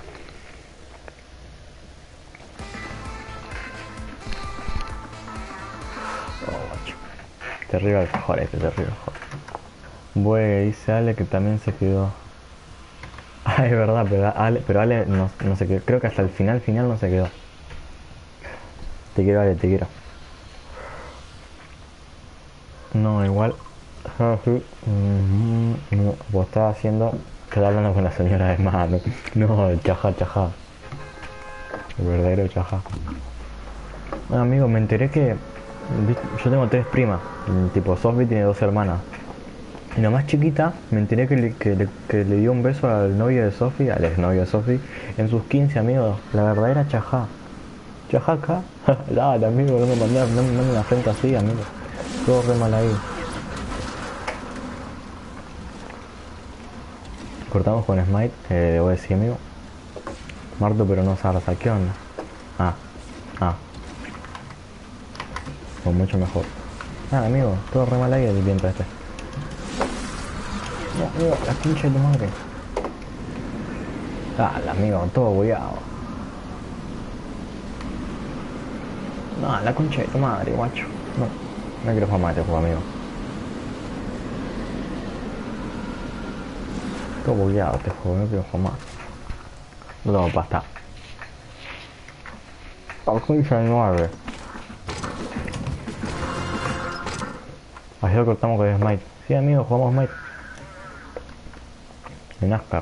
Oh, macho. Terrible alfajor este, terrible alfajor. Bueno, dice Ale que también se quedó. Ah, es verdad, pero Ale, pero Ale no, no se quedó. Creo que hasta el final, final no se quedó. Te quiero, Ale, te quiero. No, igual. No, vos estás haciendo. Estás hablando con la señora de mano. No, el chajá, chajá. El verdadero chajá. Bueno, amigo, me enteré que. Yo tengo tres primas. Tipo, Sophie tiene dos hermanas. Y la más chiquita, me enteré que le, que, le, que le dio un beso al novio de Sophie, al exnovio de Sophie, en sus quince, amigos. La verdadera chajá. Chajá acá. Dale, amigo, no me mandes no, no me la frente así, amigo. Todo re mal ahí. Cortamos con Smite, eh, voy a decir amigo. Marto pero no Zarza, ¿qué onda? Ah, ah. Pues mucho mejor. Ah, amigo, todo re mal ahí el viento este. No, amigo, la pinche de tu madre. Ah, amigo, todo bugueado. No, la concha de tu madre, guacho. No, no quiero jugar más este juego, amigo. Todo bugueado este juego, no quiero jugar más. No, basta. La concha de nueve. Así lo cortamos con Smite. Sí, amigo, jugamos Smite. En NASCAR.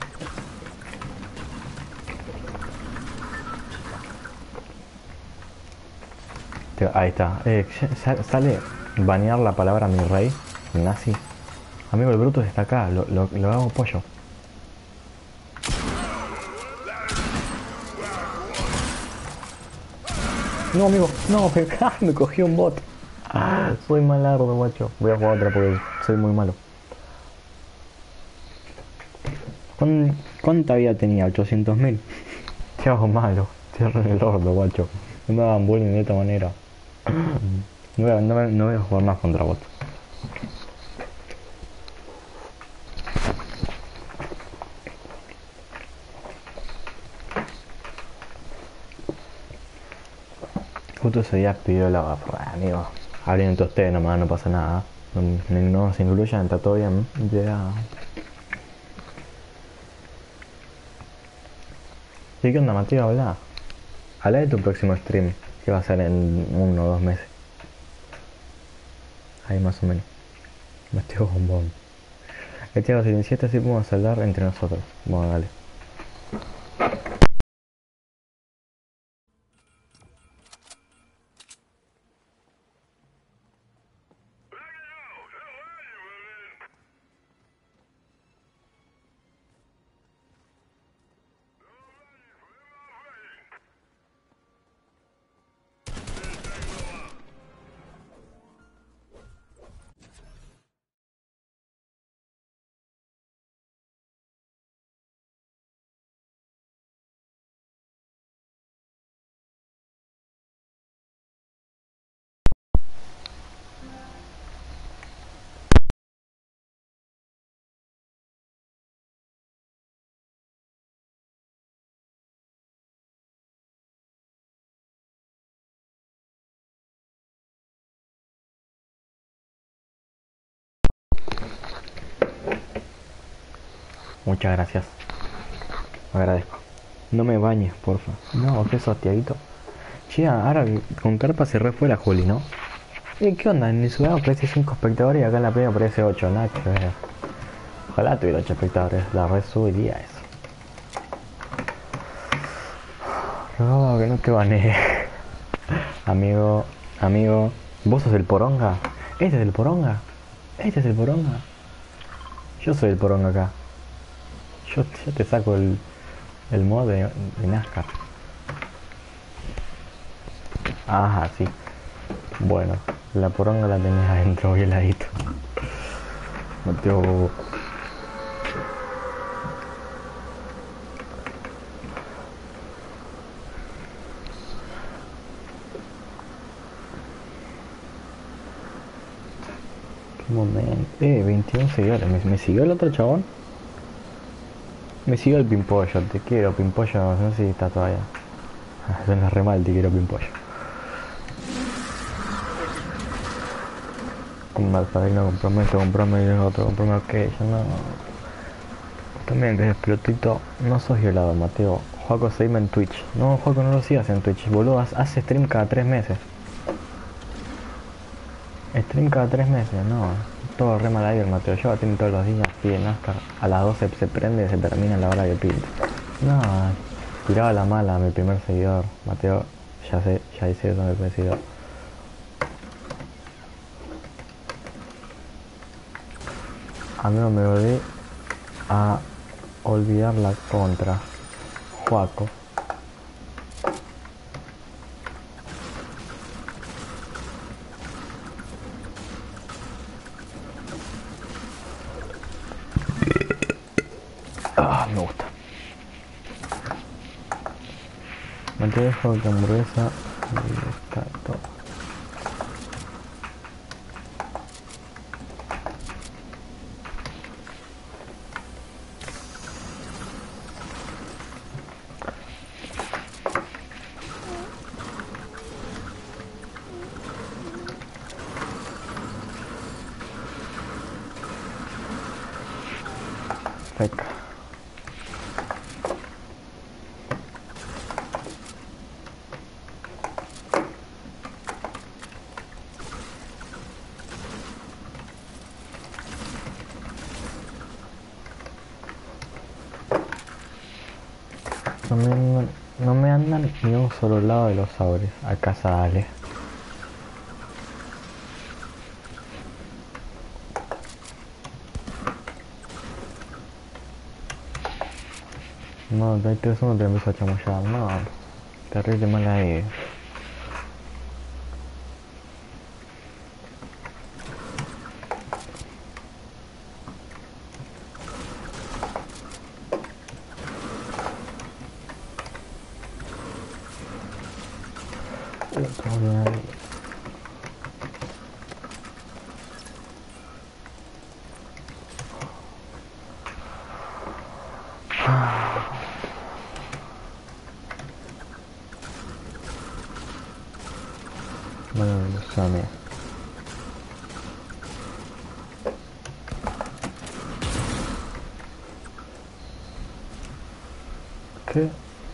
Ahí está. Eh, sale banear la palabra mi rey. Nazi. Amigo, el Brutus está acá. Lo, lo, lo hago pollo. No, amigo. No, me, me cogí un bot. Ah, soy malardo, guacho. Voy a jugar otra porque soy muy malo. ¿Cuán, ¿Cuánta vida tenía? ochocientos mil. Te hago malo. Cierren el orto, guacho. No me hagan bullying de esta manera. No voy, a, no, no voy a jugar más contra bots. Justo ese día pidió la... Amigo, hablen entre ustedes nomás, no pasa nada. No, no se incluyan, está todo bien. Ya. ¿Y qué onda, Mateo? Habla. Habla de tu próximo stream, que va a ser en uno o dos meses. Ahí más o menos. Mateo Bombón. Este siete así podemos hablar entre nosotros. Bueno, dale. Muchas gracias. Agradezco. No me bañes, porfa. No, ¿qué sos, Tiaguito? Che, ahora con carpa se re fue la Juli, ¿no? Eh, ¿qué onda? En el Sudán aparece cinco espectadores y acá en la playa aparece ocho. Nada que ver. Ojalá tuviera ocho espectadores. La red subiría eso. No, que no te banee. Amigo, amigo. ¿Vos sos el poronga? ¿Este es el poronga? ¿Este es el poronga? Yo soy el poronga acá. Yo, yo te saco el, el mod de, de NASCAR. Ajá, sí. Bueno, la poronga la tenés adentro, bien heladito. Mateo. Qué momento. Eh, veintiún seguidores. ¿Me, ¿Me siguió el otro chabón? Me siguió el Pimpollo. Te quiero, Pimpollo. No sé si está todavía. Suena re mal, te quiero, Pimpollo. Un mal padrino, comprame esto, comprame otro, comprame aquello, no. También que es pelotito, no sos violado, Mateo. Juaco seguime en Twitch. No, Juaco, no lo sigas en Twitch, boludo, hace stream cada tres meses. Stream cada tres meses, no. Todo re mal aire, Mateo. Yo tiene todos los días, pide NASCAR. A las doce se prende y se termina la hora que pide. No, tiraba la mala a mi primer seguidor. Mateo, ya sé, ya hice eso a mi primer seguidor. Amigo, me volví a olvidar la contra. Juaco. me gusta. Me te dejo que hamburguesa y está todo. Seca. No me, andan, no me andan ni un solo lado de los sabores. A casa dale. No, de eso no te empiezo a chamullar, no. Terrible mala idea. Bueno, no sé, amigo. ¿Qué?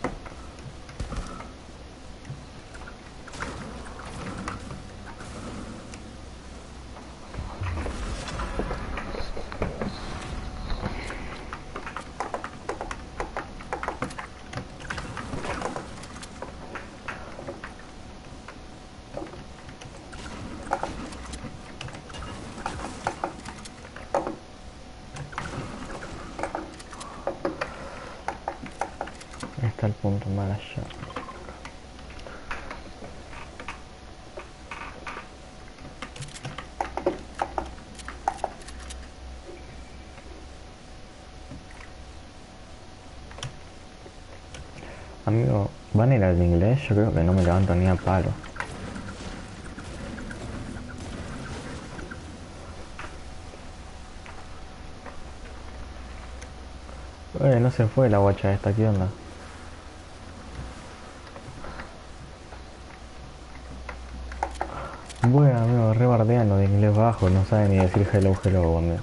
Está el punto mal allá. Amigo, ¿van a ir al inglés? Yo creo que no me levanto ni a palo. Eh, no se fue la guacha esta, ¿qué onda? Bueno, amigo, re bardean lo de inglés bajo, no sabe ni decir hello, hello, amigo.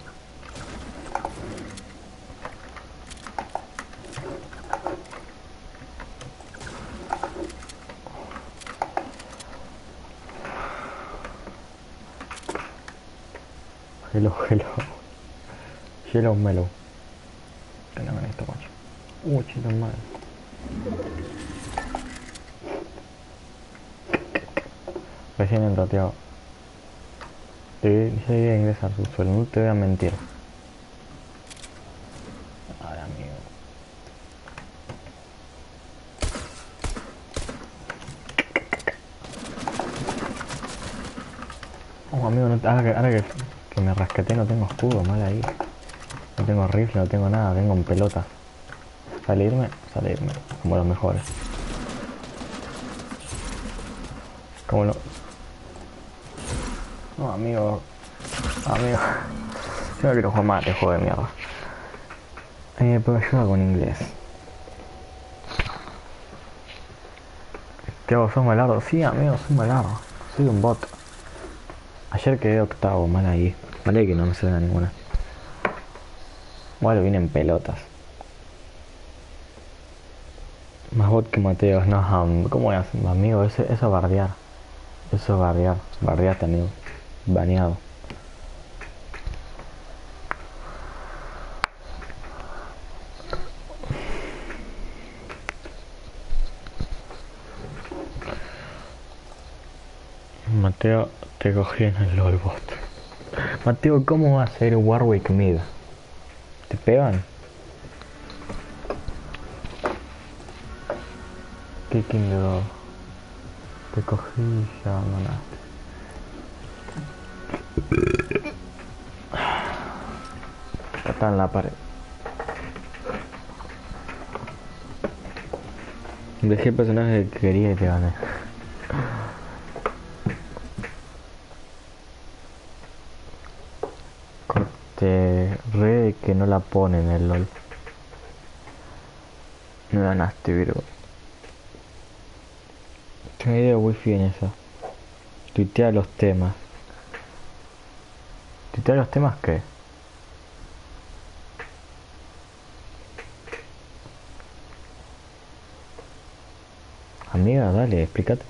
Hello, hello. Hello, mellow. Que no me esto, macho. Uh, chito mal. Recién entró, tío. Te voy a ingresar su suelo, no te voy a mentir. Ay, amigo. Oh, amigo, no, ahora, que, ahora que, que me rasqueté no tengo escudo, mal ahí. No tengo rifle, no tengo nada, vengo en pelota. Salirme, salirme, como los mejores. Como lo... No, amigo. Amigo. Yo no quiero jugar más este juego de mierda. Eh, pero ayuda con inglés. ¿Qué hago? ¿Sos malardo? Sí, amigo, soy malardo. Soy un bot. Ayer quedé octavo, mal ahí. Vale que no me suena ninguna. Bueno, vine en pelotas. Más bot que Mateos, no, um, ¿cómo es, amigo? Eso, eso es bardear. Eso es bardear. Bardeaste, amigo. Baneado. Mateo, te cogí en el LOLbot. Mateo, ¿cómo va a ser Warwick Mid? ¿Te pegan? Kicking the door. Te cogí y ya abandonaste. Está en la pared. Dejé el personaje que quería y te gané. Corte re que no la pone en el LOL. Me ganaste, Virgo. Tengo idea de wifi en eso. Tuitea los temas. ¿Tuitea los temas qué? Amiga, dale, explícate.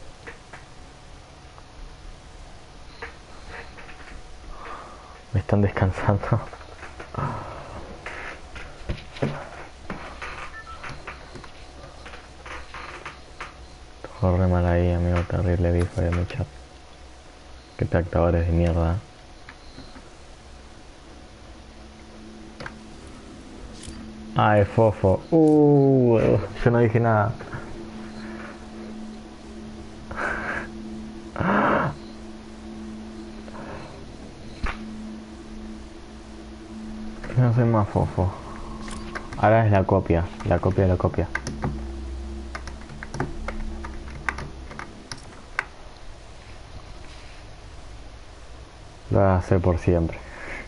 Me están descansando. Todo re mal ahí, amigo, terrible bife de mi chat. Qué tractadores de mierda. Ah, es fofo. Uh, yo no dije nada. No soy más fofo. Ahora es la copia, la copia de la copia. Lo voy a hacer por siempre.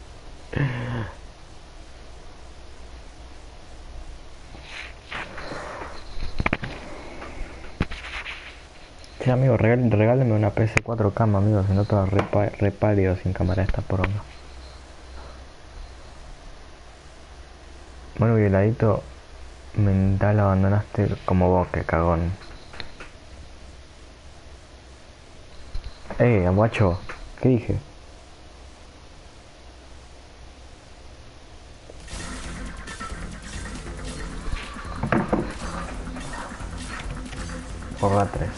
Sí, amigo, regál, regáleme una P S cuatro K, amigo, si no todo re, re pálido sin cámara esta poronga. Bueno, violadito, mental abandonaste como vos, que cagón. Eh, guacho, ¿qué dije? Porra tres.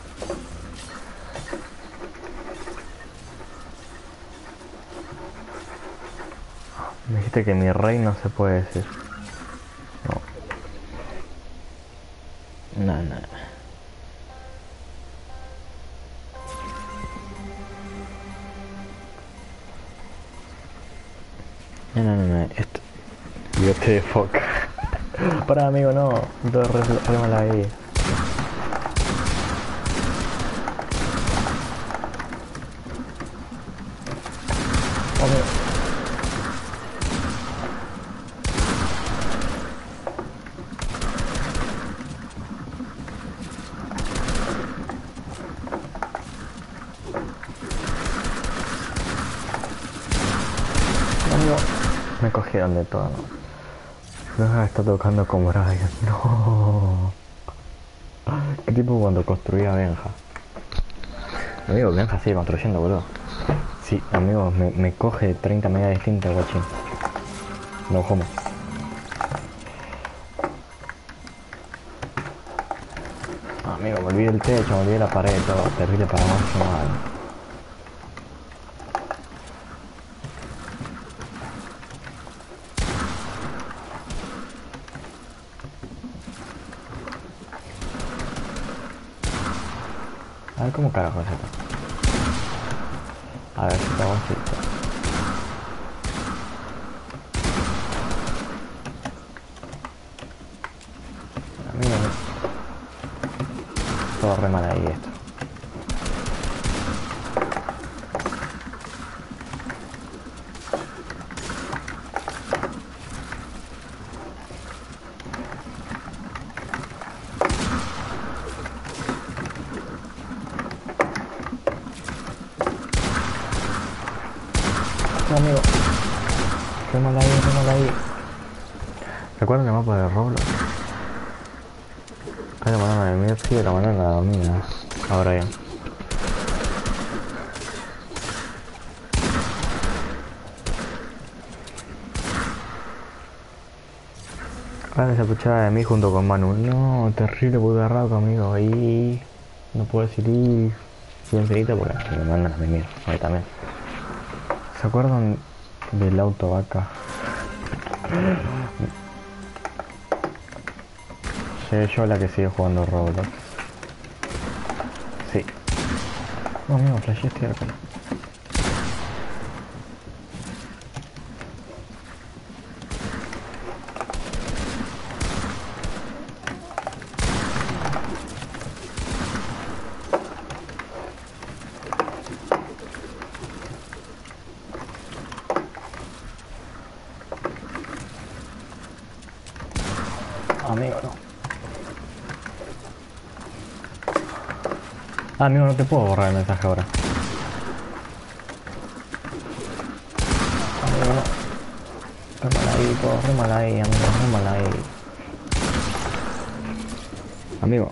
Me dijiste que mi rey no se puede decir. No. No, no. No, no, no, no. Esto. Yo te de foca. Para, amigo, no. Todo re, re mal ahí. Me cogieron de todo. No, está tocando como Brian. No. ¿Qué tipo cuando construía Benja? Amigo, Benja sigue construyendo, boludo. Sí, amigo, me, me coge treinta medidas distintas, guachín. No como. Amigo, me olvidé el techo, me olvidé la pared, todo. Terrible para más que mal. A ver cómo carajo es esto. A ver si te hago así. Amigo, todo re mal ahí esto. No, amigo. Qué mal ahí, qué mal ahí. ¿Recuerdan el mapa de Roblox? Ahí la mandan a dormir, sí, la mandan a dormir. Ahora ya. Ahora esa puchada de mí junto con Manu. No, terrible bugarraco, amigo. Ahí no puedo decir ir bien finito porque me mandan a mimir. Ahí también. ¿Se acuerdan del auto vaca? Soy yo la que sigue jugando Roblox. Sí. No, amigo, flashé este arco. amigo, no. Ah, amigo, no te puedo borrar el mensaje ahora. Amigo, no. Re mal ahí, todo, re mal ahí, amigo, re mal ahí. Amigo.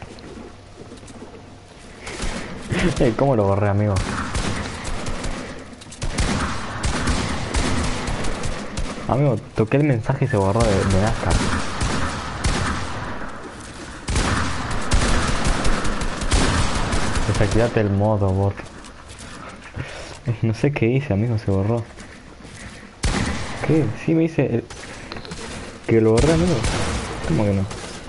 Eh, ¿cómo lo borré, amigo? Amigo, toqué el mensaje y se borró de, de NASCAR. Desactivate el modo, bot. No sé qué hice, amigo, se borró. ¿Qué? Sí me hice... El... ¿Que lo borré, amigo? ¿Cómo que no?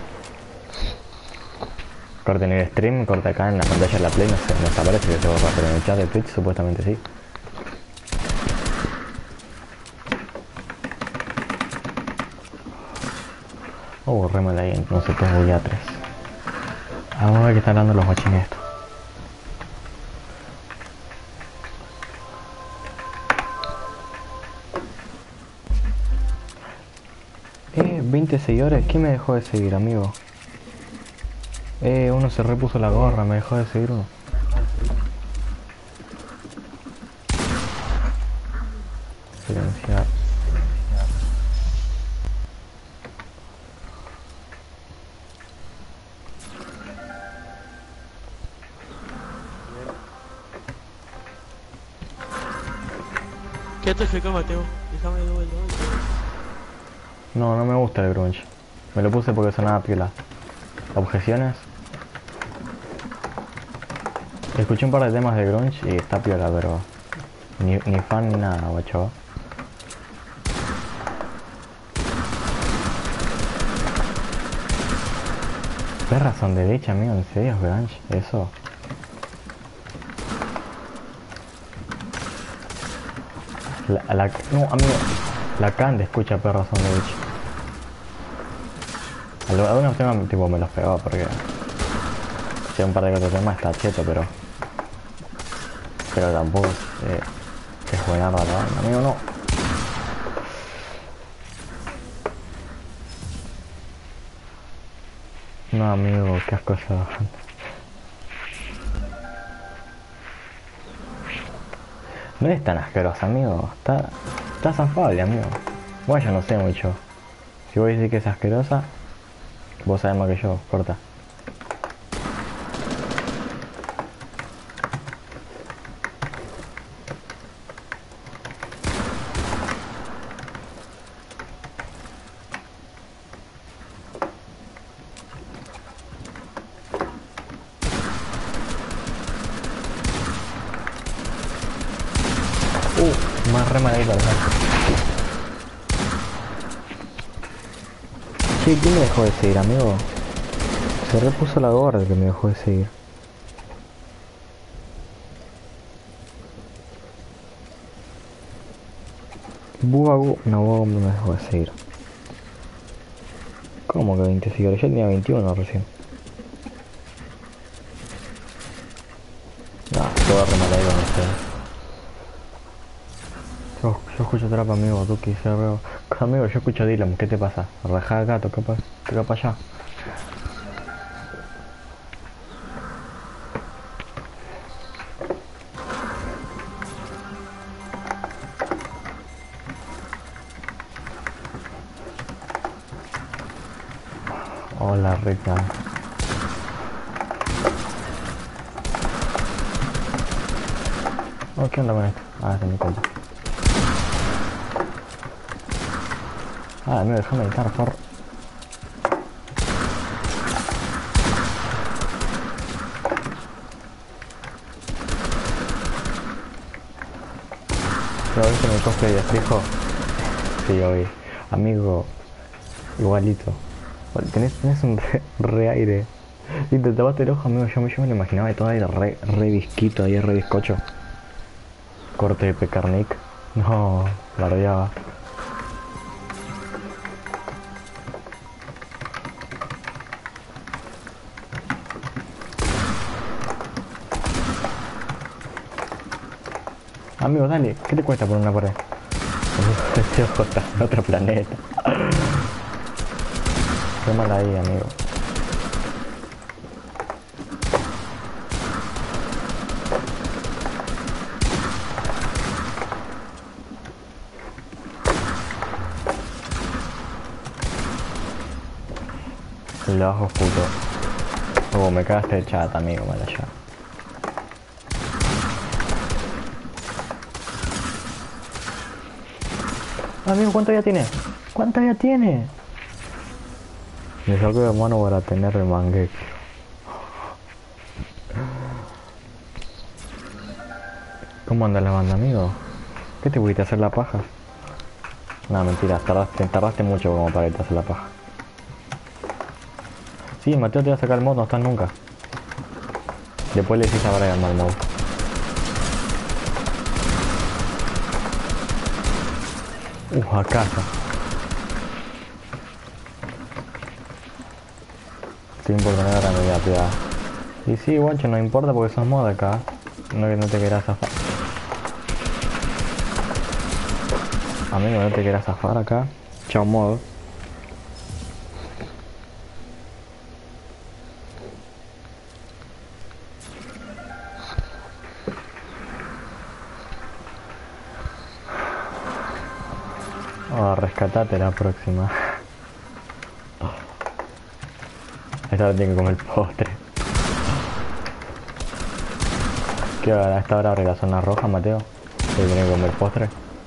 Corta en el stream, corta acá en la pantalla de la Play, no sé, nos aparece que se borró, pero en el chat de Twitch supuestamente sí. Oh, borré mal ahí, no sé, tengo ya tres. Vamos a ver qué están dando los guachines estos. Eh, veinte seguidores, ¿quién me dejó de seguir, amigo? Eh, uno se repuso la gorra, me dejó de seguir uno. Silenciar. ¿Qué te fue, Mateo? Déjame de vuelta. No, no me gusta el grunge. Me lo puse porque sonaba piola. ¿Objeciones? Escuché un par de temas de grunge y está piola, pero... Ni, ni fan ni nada, guacho. Perras son de derecha, amigo, ¿en serio es grunge? Eso... La, la, no, amigo, la Kant escucha perros son de bicho. Algunos temas tipo me los pegó porque si un par de otros temas está cheto, pero pero tampoco es, eh, es buena la banda, amigo, no. No, amigo, qué asco esa banda. No es tan asquerosa, amigo. Está, está zafable, amigo. Bueno, yo no sé mucho. Si vos decís que es asquerosa, vos sabés más que yo, corta. Uh, más re mal ahí, ¿verdad? Che, ¿quién me dejó de seguir, amigo? Se repuso la gorra que me dejó de seguir. Bugagu, no, Bugagu me dejó de seguir. ¿Cómo que veinte seguidores? Yo tenía veintiuno recién. No, todo re mal ahí con ustedes. Yo, yo escucho trap, amigo, Duki, se reo. Amigo, yo escucho Dylan, ¿qué te pasa? Rajá acá, toca pa, toca pa allá. Hola, rica. Oh, ¿qué onda con esto? Ah, se me cuenta. Ah, amigo, déjame editar, por... ¿Pero viste mi cosplay de fijo? Sí, hoy. Amigo, igualito. Tenés, tenés un re, re aire. Y te tapaste el ojo, amigo, yo, yo me lo imaginaba de todo ahí re, re visquito, ahí re bizcocho. Corte de pecarnic. No, bardeaba. Amigo, dale, ¿qué te cuesta por una pared? Este ojo está en otro planeta. Qué mal ahí, amigo. El ajo puto. Oh, me cagaste el chat, amigo, mala ya. Amigo, ¿cuánto ya tiene? ¿Cuánto ya tiene? Me saco de mano para tener el mangueque. ¿Cómo anda la banda, amigo? ¿Qué te pudiste hacer la paja? No, mentira, tardaste, tardaste mucho como para irte a hacer la paja. Sí, Mateo te va a sacar el mod, no estás nunca. Después le decís a Brian mal mod. Uh, a casa. Estoy importando la media privada. Y sí, guacho, no importa porque sos mod acá. No que no te quieras zafar. Amigo, no te quieras zafar acá. Chao mod. Oh, rescatate la próxima. Esta hora tiene que comer postre. ¿Qué hora? ¿A esta hora abre la zona roja, Mateo? ¿Que tiene que comer postre?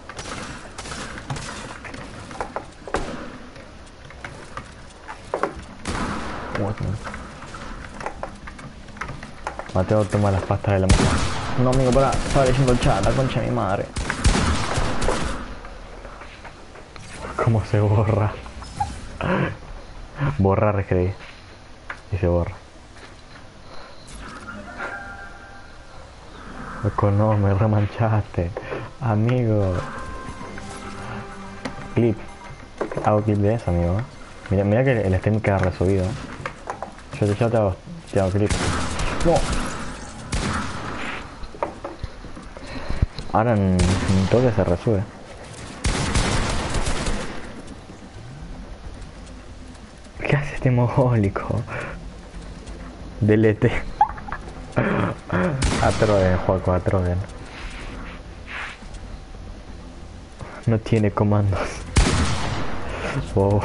Mateo toma las pastas de la mano. No, amigo, para, estaba leyendo el chat, la concha de mi madre. ¿Cómo se borra? Borrar, escribí. Y se borra. Loco, no, me remanchaste. Amigo. Clip. Hago clip de eso, amigo. Mira, mira que el stream queda resubido. Yo, yo te hago, te hago clip. No. Ahora en un toque se resube. ¿Qué hace este mogólico? Delete. Atroden, Juaco, Atroden. No tiene comandos. Wow.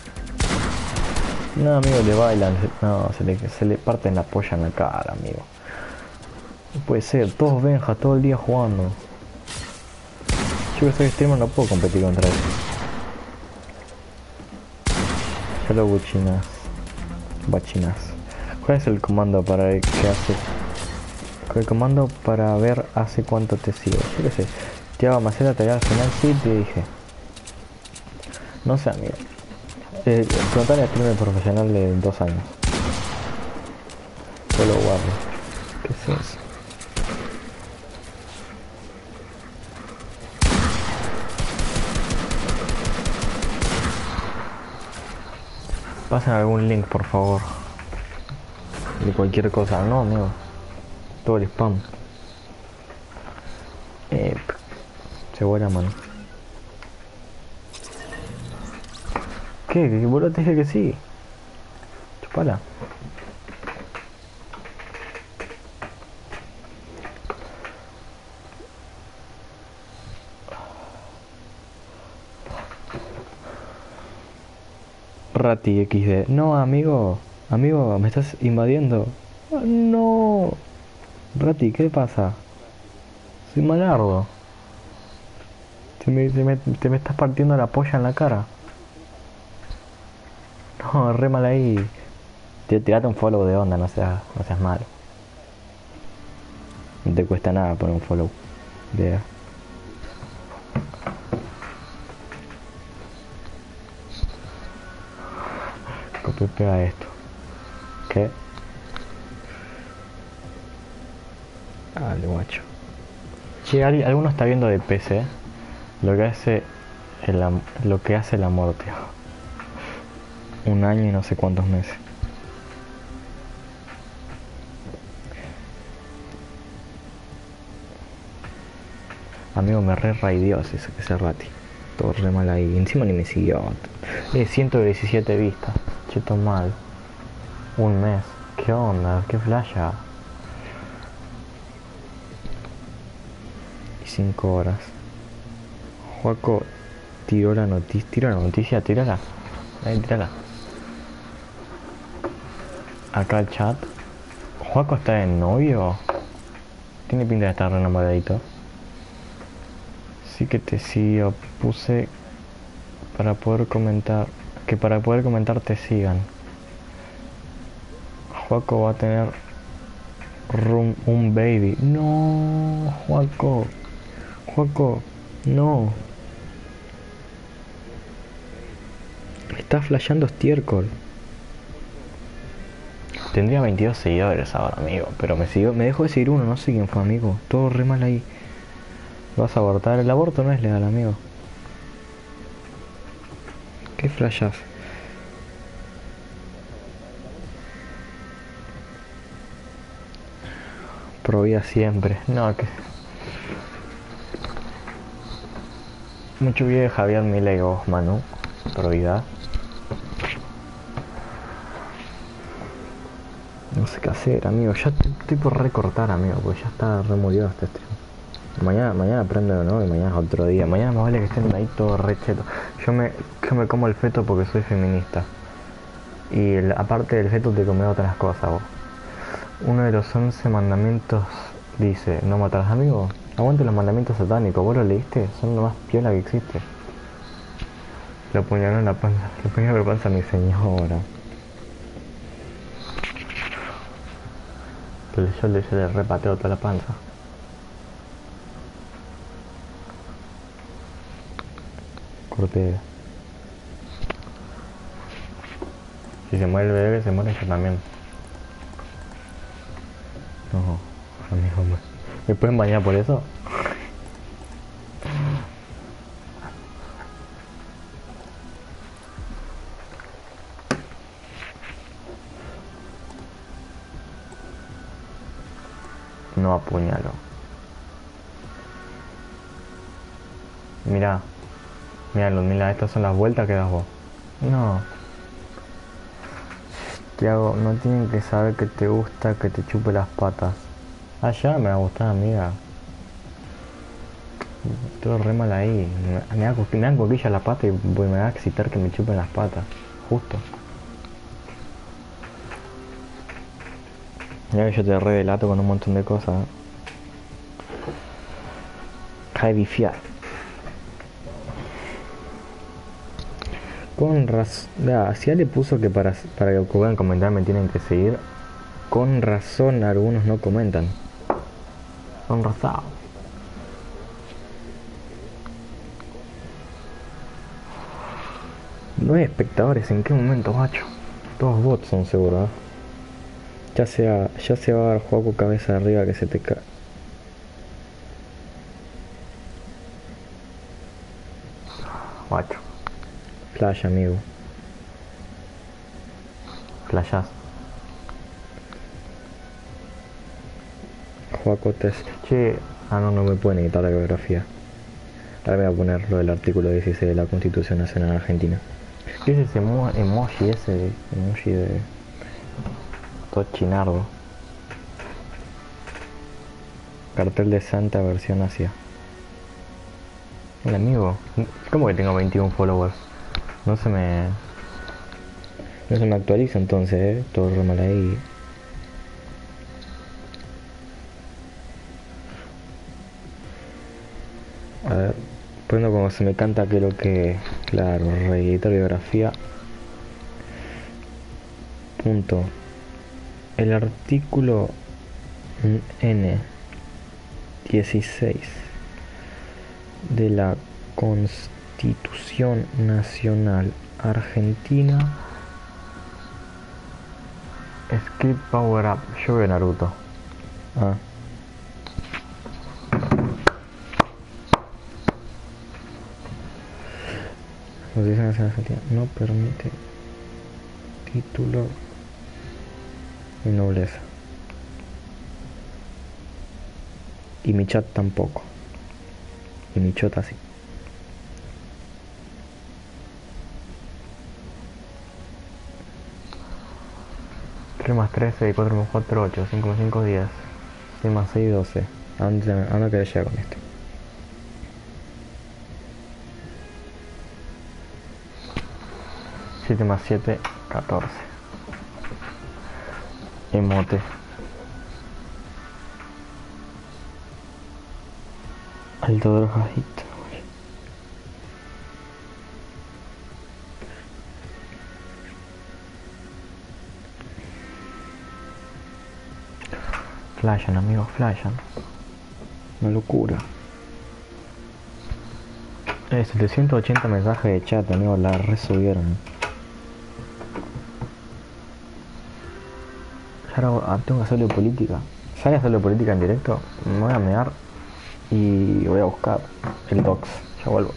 No, amigo, le bailan. No, se le, se le parten la polla en la cara, amigo. No puede ser, todos Benja, todo el día jugando. Yo que soy streamer no puedo competir contra eso. Hello, buchinas. Bachinas. ¿Cuál es el comando para ver qué hace? El comando para ver hace cuánto te sigo. Yo qué sé. Te hago maceta, te voy al final, sí, te dije. No sé, amigo. Eh, Preguntarle a streamer profesional de dos años. Solo guardo. ¿Qué es eso? Pasen algún link, por favor. De cualquier cosa. No, amigo. Todo el spam. Eh, se vuela, mano. ¿Qué? ¿Qué boludo te dije que sí? Chupala. Rati equis de. No, amigo. Amigo, me estás invadiendo. Oh, no. Rati, ¿qué pasa? Soy malardo. Te me, te, me, te me estás partiendo la polla en la cara. No, re mal ahí. Tirate un follow de onda, no seas, no seas malo. No te cuesta nada poner un follow. De... Copia y pega esto. ¿Qué? Dale, guacho. Che, ¿alguno está viendo de P C? Lo que hace el, lo que hace el amor, tío. Un año y no sé cuántos meses. Amigo, me re raidió ese, ese Rati. todo re mal ahí. Encima ni me siguió. Eh, ciento diecisiete vistas. Cheto mal. Un mes. ¿Qué onda? ¿Qué flasha? Y cinco horas. Juaco tiró la noticia. Tira la noticia, tírala. Ahí, tírala. Acá el chat. Juaco está de novio. Tiene pinta de estar re enamoradito. Sí que te sigo. Puse para poder comentar. Que para poder comentar te sigan. Juaco va a tener room, un baby. No, Juaco. Juaco, no. Está flasheando estiércol. Tendría veintidós seguidores ahora, amigo. Pero me siguió, me dejó de seguir uno, no sé quién fue, amigo. Todo re mal ahí. Vas a abortar. El aborto no es legal, amigo. ¿Qué flashas? Pro vida siempre. No, que... Mucho video de Javier Milei vos, Manu. Pro vida. No sé qué hacer, amigo. Ya estoy por recortar, amigo, porque ya está re murido este stream. Mañana, mañana prendo de nuevo y mañana es otro día. Mañana me vale que estén ahí todo re cheto. Yo me, yo me como el feto porque soy feminista. Y el, aparte del feto te comí otras cosas, vos. Uno de los once mandamientos dice, no matarás, amigo. Aguante los mandamientos satánicos. ¿Vos lo leíste? Son lo más piola que existe. Lo apuñaló en la panza. Lo apuñaló en la panza a mi señora. Yo le, yo le repateo toda la panza. Corté. Si se muere el bebé, se muere yo también. No, amigo, ¿me pueden bañar por eso? No apuñalo. Mira, míralo, mira, estas son las vueltas que das vos. No. Tiago, no tienen que saber que te gusta que te chupe las patas. Ah, ya me va a gustar, amiga. Todo re mal ahí. Me, me, da, me dan coquillas la pata y me va a excitar que me chupen las patas. Justo. Mira que yo te redelato con un montón de cosas. Heavy Fiat. Con razón. Si ya le puso que para, para que puedan comentar me tienen que seguir. Con razón algunos no comentan. Con razón. Nueve espectadores, ¿en qué momento, macho? Todos bots son seguros, ¿eh? Ya sea, ya se va a dar juego cabeza arriba que se te cae. Macho. Flash, amigo. Flashas. Juaco test. Che, ah no, no me pueden editar la biografía. Ahora me voy a poner lo del artículo dieciséis de la Constitución Nacional Argentina. ¿Qué es ese emo emoji ese? Emoji de... todo chinardo. Cartel de Santa versión Asia. Hola, amigo. ¿Cómo que tengo veintiún followers? No se me... No se me actualiza entonces, eh. Todo re mal ahí. A ver. Poniendo como se me canta que lo que... Claro, reeditar biografía. Punto. El artículo N dieciséis de la Constitución Nacional Argentina. Script Power Up. Yo veo Naruto. Ah. Constitución Nacional Argentina no permite título y nobleza. Y mi chat tampoco. Y mi chota sí. tres más tres, seis, cuatro más cuatro, ocho, cinco más cinco, diez. seis más seis, doce. ¿A dónde, a dónde querés llegar con esto? siete más siete, catorce. Emote. Alto drogadito. Flashan, amigos, flashan. Una locura. Eh, setecientos ochenta mensajes de chat, amigos, la resubieron. Ahora ah, tengo que hacerle política. ¿Sabes hacerle política en directo? Me voy a mear y voy a buscar el docs. Ya vuelvo.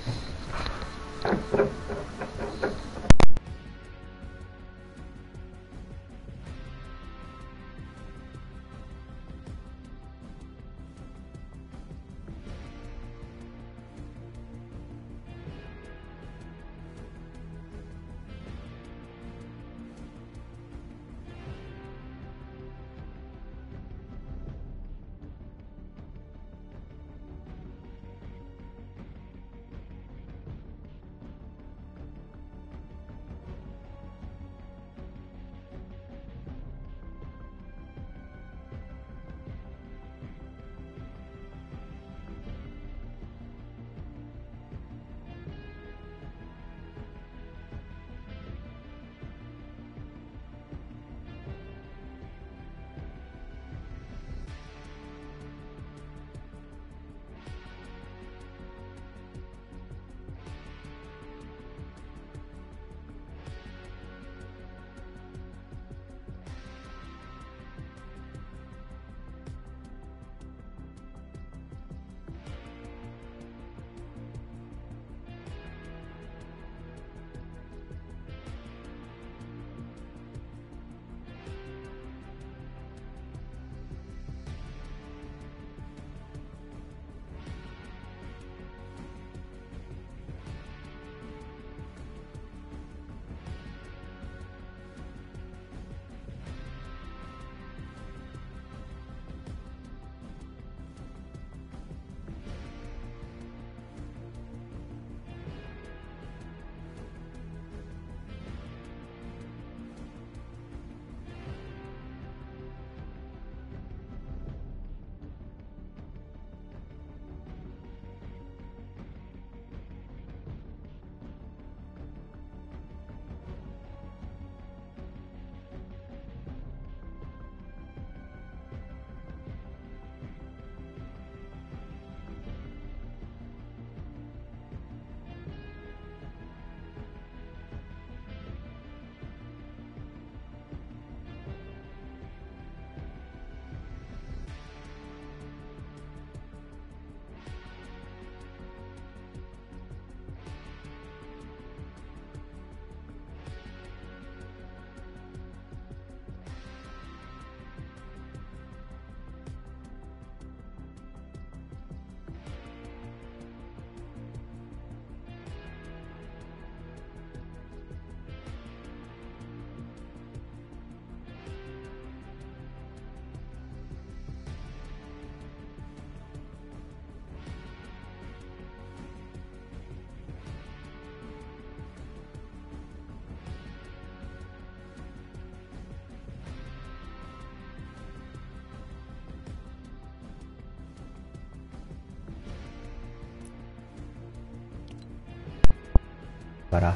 Para.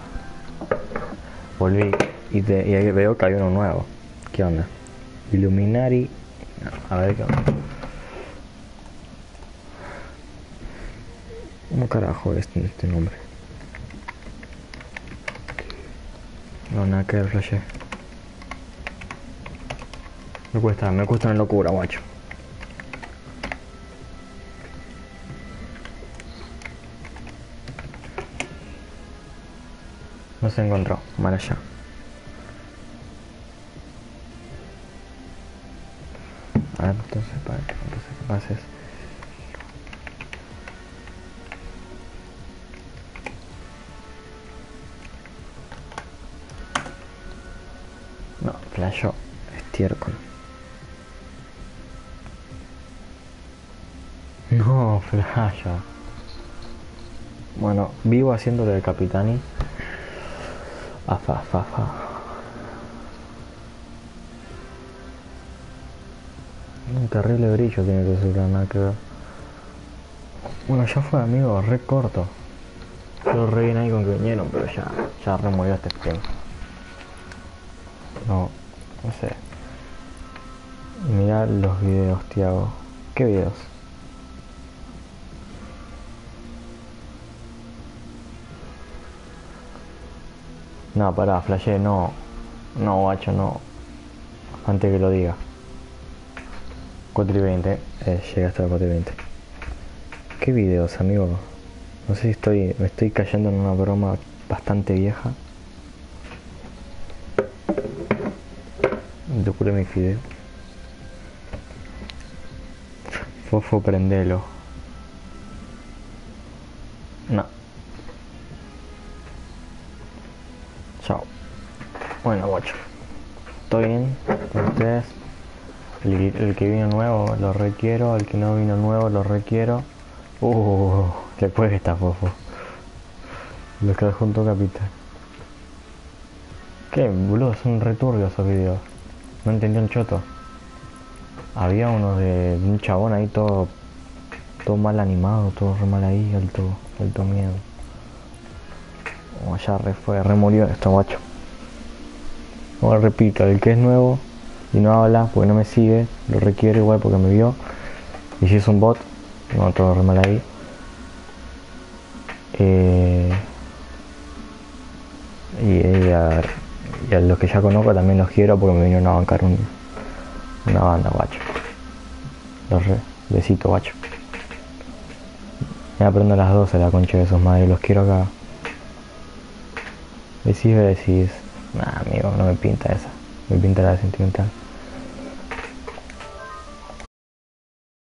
Volví y, te, y ahí veo que hay uno nuevo. ¿Qué onda? Illuminati. A ver qué onda. ¿Cómo carajo es este, este nombre? No, nada que ver, flashé. Me cuesta, me cuesta una locura, guacho. No se encontró, mal allá. A ver, entonces, para, entonces, ¿qué pasa? Es no, flashó. estiércol. No, Flaya. Bueno, vivo haciéndolo de Capitani. Afa, fa, fa. Un terrible brillo tiene que ser nada que ver. Bueno, ya fue, amigo, re corto. Yo re bien ahí con que vinieron, pero ya, ya re murió este stream. No, no sé. Mirá los videos, Tiago. ¿Qué videos? No, pará, flashé, no. No, guacho, no. Antes que lo diga. cuatro y veinte, eh, llega hasta las cuatro y veinte. ¿Qué videos, amigo? No sé si estoy, me estoy cayendo en una broma bastante vieja. Locura mi fideo. Fofo, prendelo. No. Chao. Bueno, guacho. ¿Todo bien con ustedes? El, el que vino nuevo lo requiero, el que no vino nuevo lo requiero. Uh, después que está fofo. Los que junto capitán. ¿Qué, boludo? Son returbios esos videos. No entendí un choto. Había uno de un chabón ahí todo todo mal animado, todo re mal ahí, alto, alto miedo. Oh, ya re fue, re murió esto, guacho. Como repito, el que es nuevo y no habla porque no me sigue, lo requiere igual porque me vio. Y si es un bot, no, todo re mal ahí. Eh, y, y, a, y a los que ya conozco también los quiero porque me vinieron a bancar un, una banda, guacho. Los re, besito, guacho. Me aprendo a las doce la concha de esos madres, los quiero acá. Decís, decís. Nah, amigo, no me pinta esa. Me pinta la sentimental.